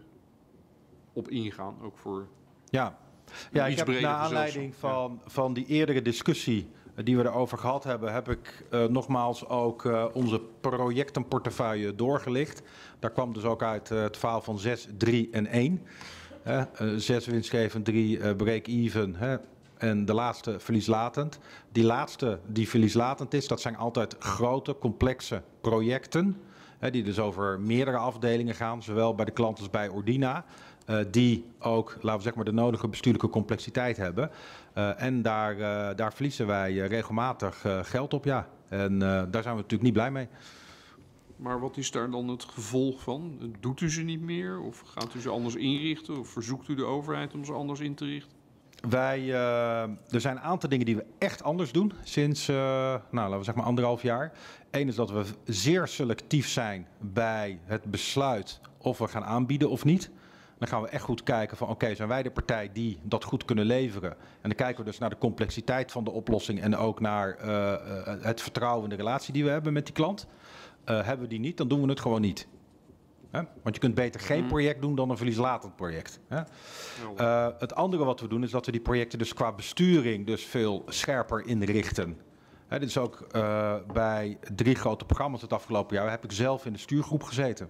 op ingaan, ook voor... Ja, ja ik iets heb breder naar aanleiding gezelschap, van, van die eerdere discussie uh, die we erover gehad hebben, heb ik uh, nogmaals ook uh, onze projectenportefeuille doorgelicht. Daar kwam dus ook uit uh, het verhaal van zes, drie en één. Uh, uh, zes winstgevend, drie uh, break-even uh, en de laatste verlieslatend. Die laatste die verlieslatend is, dat zijn altijd grote, complexe projecten. Uh, die dus over meerdere afdelingen gaan, zowel bij de klant als bij Ordina. Uh, die ook, laten we zeggen maar, de nodige bestuurlijke complexiteit hebben. Uh, en daar, uh, daar verliezen wij uh, regelmatig uh, geld op, ja. En uh, daar zijn we natuurlijk niet blij mee. Maar wat is daar dan het gevolg van? Doet u ze niet meer? Of gaat u ze anders inrichten? Of verzoekt u de overheid om ze anders in te richten? Wij, uh, er zijn een aantal dingen die we echt anders doen sinds, uh, nou, laten we zeggen maar anderhalf jaar. Eén is dat we zeer selectief zijn bij het besluit of we gaan aanbieden of niet. Dan gaan we echt goed kijken van oké, okay, zijn wij de partij die dat goed kunnen leveren? En dan kijken we dus naar de complexiteit van de oplossing en ook naar uh, uh, het vertrouwen in de relatie die we hebben met die klant. Uh, hebben we die niet, dan doen we het gewoon niet. Hè? Want je kunt beter geen project doen dan een verlieslatend project. Hè? Uh, het andere wat we doen is dat we die projecten dus qua besturing dus veel scherper inrichten. Hè, dit is ook uh, bij drie grote programma's het afgelopen jaar heb ik zelf in de stuurgroep gezeten.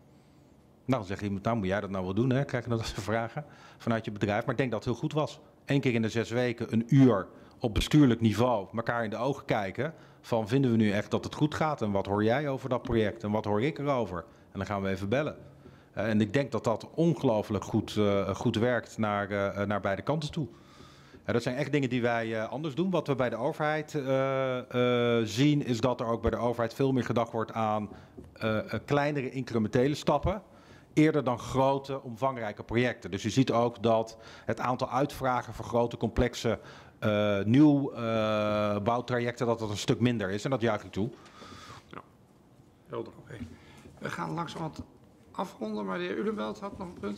Nou, dan zegt iemand, nou moet jij dat nou wel doen, hè? Krijg je dat als vragen vanuit je bedrijf. Maar ik denk dat het heel goed was. Eén keer in de zes weken, een uur op bestuurlijk niveau, elkaar in de ogen kijken. Van vinden we nu echt dat het goed gaat? En wat hoor jij over dat project? En wat hoor ik erover? En dan gaan we even bellen. Uh, en ik denk dat dat ongelooflijk goed, uh, goed werkt naar, uh, naar beide kanten toe. Uh, dat zijn echt dingen die wij uh, anders doen. Wat we bij de overheid uh, uh, zien is dat er ook bij de overheid veel meer gedacht wordt aan uh, uh, kleinere incrementele stappen. Eerder dan grote, omvangrijke projecten. Dus je ziet ook dat het aantal uitvragen voor grote, complexe uh, nieuwbouwtrajecten, uh, dat dat een stuk minder is. En dat juich ik toe. Ja, helder. Okay. We gaan langzamerhand afronden, maar de heer Ulenbelt had nog een punt.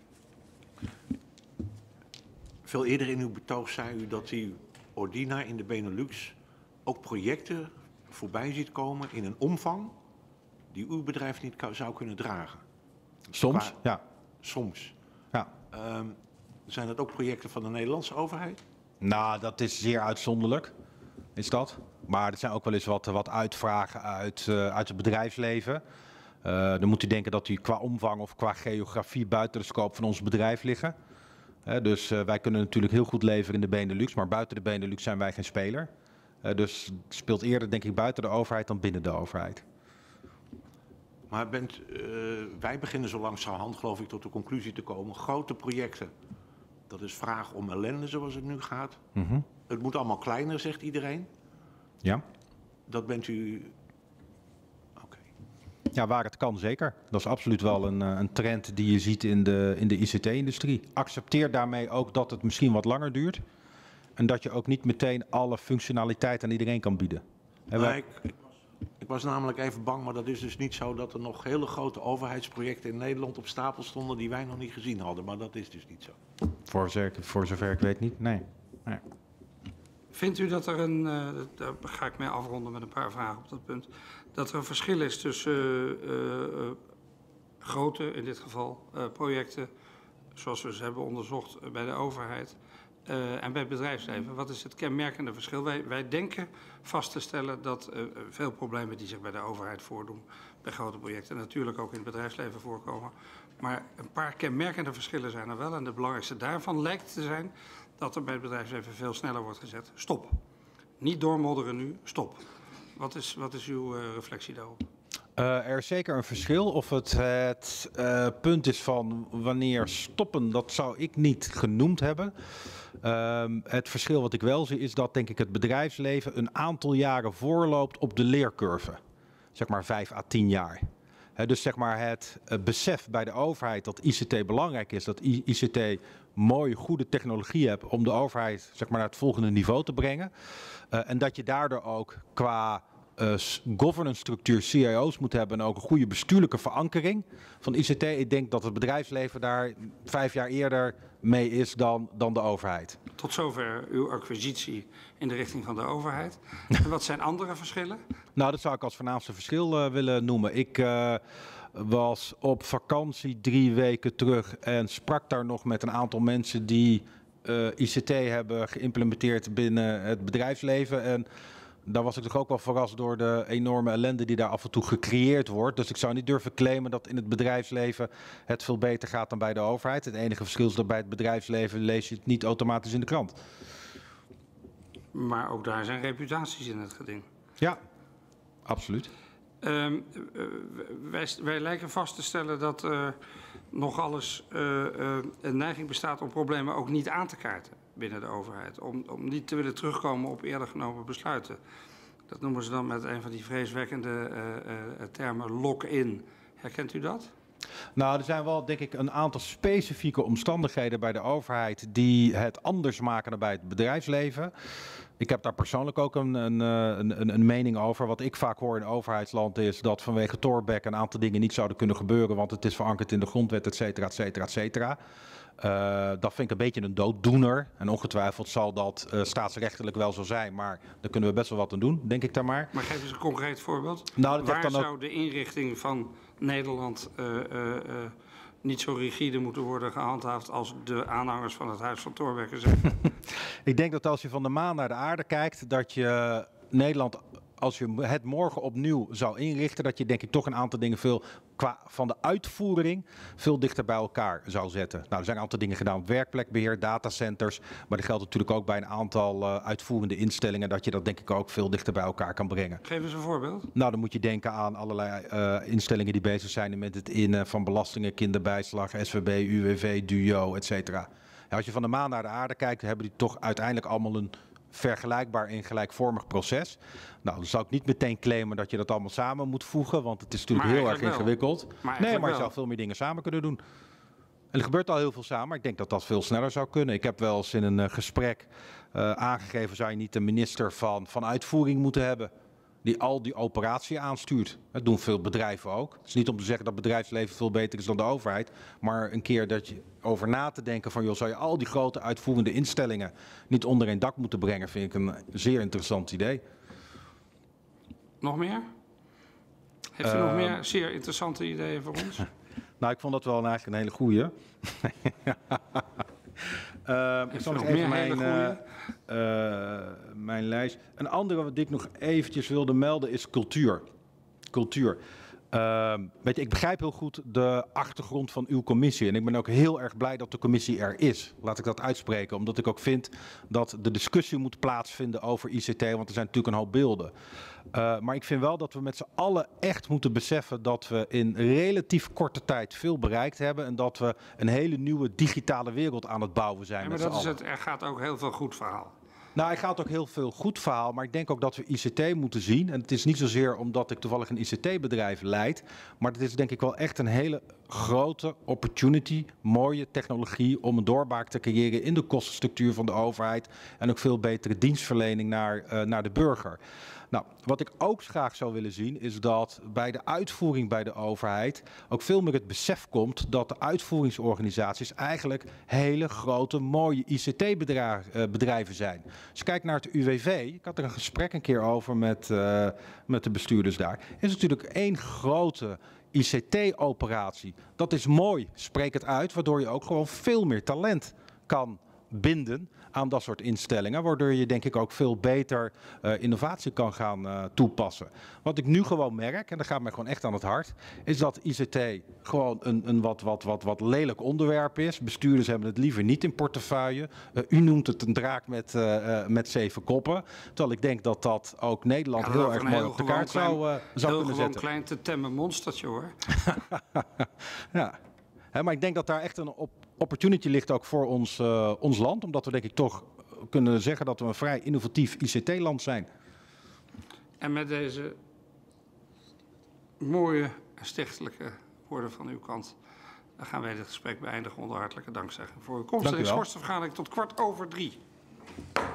Veel eerder in uw betoog zei u dat u Ordina in de Benelux ook projecten voorbij ziet komen in een omvang die uw bedrijf niet zou kunnen dragen. Soms, Qua, ja. Soms. ja. Um, zijn dat ook projecten van de Nederlandse overheid? Nou, dat is zeer uitzonderlijk, is dat. Maar er zijn ook wel eens wat, wat uitvragen uit, uh, uit het bedrijfsleven. Uh, dan moet u denken dat die qua omvang of qua geografie buiten de scope van ons bedrijf liggen. Uh, dus uh, wij kunnen natuurlijk heel goed leveren in de Benelux, maar buiten de Benelux zijn wij geen speler. Uh, dus het speelt eerder, denk ik, buiten de overheid dan binnen de overheid. Maar bent, uh, wij beginnen zo langzamerhand, geloof ik, tot de conclusie te komen. Grote projecten, Dat is vraag om ellende zoals het nu gaat. Mm-hmm. Het moet allemaal kleiner, zegt iedereen. Ja. Dat bent u... Oké. Ja, waar het kan zeker. Dat is absoluut wel een, een trend die je ziet in de, in de I C T-industrie. Accepteer daarmee ook dat het misschien wat langer duurt. En dat je ook niet meteen alle functionaliteit aan iedereen kan bieden. En wij... ik, ik, was, ik was namelijk even bang, maar dat is dus niet zo dat er nog hele grote overheidsprojecten in Nederland op stapel stonden die wij nog niet gezien hadden. Maar dat is dus niet zo. Voor, zover, voor zover ik weet niet, nee. nee. Vindt u dat er een, uh, daar ga ik mee afronden met een paar vragen op dat punt, dat er een verschil is tussen uh, uh, grote, in dit geval, uh, projecten, zoals we ze hebben onderzocht bij de overheid, uh, en bij het bedrijfsleven? Wat is het kenmerkende verschil? Wij, wij denken vast te stellen dat uh, veel problemen die zich bij de overheid voordoen, bij grote projecten, natuurlijk ook in het bedrijfsleven voorkomen. Maar een paar kenmerkende verschillen zijn er wel. En de belangrijkste daarvan lijkt te zijn dat er bij het bedrijfsleven veel sneller wordt gezet. Stop. Niet doormodderen nu, stop. Wat is, wat is uw uh, reflectie daarop? Uh, er is zeker een verschil. Of het het uh, punt is van wanneer stoppen, dat zou ik niet genoemd hebben. Uh, het verschil wat ik wel zie is dat denk ik het bedrijfsleven een aantal jaren voorloopt op de leercurve. Zeg maar vijf à tien jaar. He, dus zeg maar het uh, besef bij de overheid dat I C T belangrijk is, dat I C T mooie, goede technologie hebt om de overheid zeg maar, naar het volgende niveau te brengen. Uh, en dat je daardoor ook qua uh, governance structuur C I O's moet hebben en ook een goede bestuurlijke verankering van I C T. Ik denk dat het bedrijfsleven daar vijf jaar eerder mee is dan, dan de overheid. Tot zover uw acquisitie in de richting van de overheid. En wat zijn andere verschillen? Nou, dat zou ik als voornaamste verschil uh, willen noemen. Ik uh, was op vakantie drie weken terug en sprak daar nog met een aantal mensen die uh, I C T hebben geïmplementeerd binnen het bedrijfsleven. En daar was ik toch ook wel verrast door de enorme ellende die daar af en toe gecreëerd wordt. Dus ik zou niet durven claimen dat in het bedrijfsleven het veel beter gaat dan bij de overheid. Het enige verschil is dat bij het bedrijfsleven lees je het niet automatisch in de krant. Maar ook daar zijn reputaties in het geding. Ja, absoluut. Um, uh, wij, wij lijken vast te stellen dat uh, nog alles uh, uh, een neiging bestaat om problemen ook niet aan te kaarten binnen de overheid. Om, om niet te willen terugkomen op eerder genomen besluiten. Dat noemen ze dan met een van die vreeswekkende uh, uh, termen lock-in. Herkent u dat? Nou, er zijn wel denk ik een aantal specifieke omstandigheden bij de overheid die het anders maken dan bij het bedrijfsleven. Ik heb daar persoonlijk ook een, een, een, een mening over. Wat ik vaak hoor in overheidsland is dat vanwege Thorbecke een aantal dingen niet zouden kunnen gebeuren, want het is verankerd in de grondwet, et cetera, et cetera, et cetera. Uh, dat vind ik een beetje een dooddoener. En ongetwijfeld zal dat uh, staatsrechtelijk wel zo zijn, maar daar kunnen we best wel wat aan doen, denk ik daar maar. Maar geef eens een concreet voorbeeld. Nou, dat Waar dan zou ook... de inrichting van Nederland uh, uh, uh, niet zo rigide moeten worden gehandhaafd als de aanhangers van het Huis van Thorbecke zeggen? Ik denk dat als je van de maan naar de aarde kijkt, dat je Nederland, als je het morgen opnieuw zou inrichten, dat je denk ik toch een aantal dingen veel qua van de uitvoering veel dichter bij elkaar zou zetten. Nou, er zijn een aantal dingen gedaan op werkplekbeheer, datacenters, maar dat geldt natuurlijk ook bij een aantal uh, uitvoerende instellingen, dat je dat denk ik ook veel dichter bij elkaar kan brengen. Geef eens een voorbeeld. Nou, dan moet je denken aan allerlei uh, instellingen die bezig zijn met het innen van belastingen, kinderbijslag, S V B, U W V, DUO, et cetera. Ja, als je van de maan naar de aarde kijkt, hebben die toch uiteindelijk allemaal een vergelijkbaar en gelijkvormig proces. Nou, dan zou ik niet meteen claimen dat je dat allemaal samen moet voegen, want het is natuurlijk Maar heel erg wel. ingewikkeld. Maar nee, maar je wel. zou veel meer dingen samen kunnen doen. En er gebeurt al heel veel samen, maar ik denk dat dat veel sneller zou kunnen. Ik heb wel eens in een uh, gesprek uh, aangegeven, zou je niet een minister van, van uitvoering moeten hebben die al die operatie aanstuurt. Dat doen veel bedrijven ook. Het is niet om te zeggen dat bedrijfsleven veel beter is dan de overheid, maar een keer dat je over na te denken van, joh, zou je al die grote uitvoerende instellingen niet onder één dak moeten brengen, vind ik een zeer interessant idee. Nog meer? Heeft u Uh, nog meer zeer interessante ideeën voor ons? Nou, ik vond dat wel eigenlijk een hele goeie. uh, ik zal nog nog even meer hele mijn, uh, uh, mijn lijst. Een andere wat ik nog eventjes wilde melden is cultuur. Cultuur. Uh, weet je, ik begrijp heel goed de achtergrond van uw commissie. En ik ben ook heel erg blij dat de commissie er is. Laat ik dat uitspreken. Omdat ik ook vind dat de discussie moet plaatsvinden over I C T. Want er zijn natuurlijk een hoop beelden. Uh, maar ik vind wel dat we met z'n allen echt moeten beseffen dat we in relatief korte tijd veel bereikt hebben. En dat we een hele nieuwe digitale wereld aan het bouwen zijn. Ja, met maar dat z'n is allen. het, er gaat ook heel veel goed verhaal. Nou, hij gaat ook heel veel goed verhaal, maar ik denk ook dat we I C T moeten zien. En het is niet zozeer omdat ik toevallig een I C T-bedrijf leid, maar het is denk ik wel echt een hele grote opportunity, mooie technologie om een doorbraak te creëren in de kostenstructuur van de overheid en ook veel betere dienstverlening naar, uh, naar de burger. Nou, wat ik ook graag zou willen zien is dat bij de uitvoering bij de overheid ook veel meer het besef komt dat de uitvoeringsorganisaties eigenlijk hele grote mooie I C T-bedrijven zijn. Als je kijkt naar het U W V, ik had er een gesprek een keer over met, uh, met de bestuurders daar, is natuurlijk één grote I C T-operatie. Dat is mooi, spreek het uit, waardoor je ook gewoon veel meer talent kan binden aan dat soort instellingen, waardoor je denk ik ook veel beter uh, innovatie kan gaan uh, toepassen. Wat ik nu gewoon merk, en dat gaat mij gewoon echt aan het hart, is dat I C T gewoon een, een wat, wat, wat, wat lelijk onderwerp is. Bestuurders hebben het liever niet in portefeuille. Uh, u noemt het een draak met, uh, uh, met zeven koppen. Terwijl ik denk dat dat ook Nederland Ja, heel ook erg een mooi heel op de gewoon kaart klein- zou, uh, zou Heel kunnen gewoon zetten. klein te temmen monstertje hoor. Ja. He, maar ik denk dat daar echt een op opportunity ligt ook voor ons, uh, ons land. Omdat we denk ik toch kunnen zeggen dat we een vrij innovatief I C T-land zijn. En met deze mooie en stichtelijke woorden van uw kant, dan gaan wij dit gesprek beëindigen onder hartelijke dankzegging voor uw komst. Dank u En ik wel. schors de vergadering tot kwart over drie.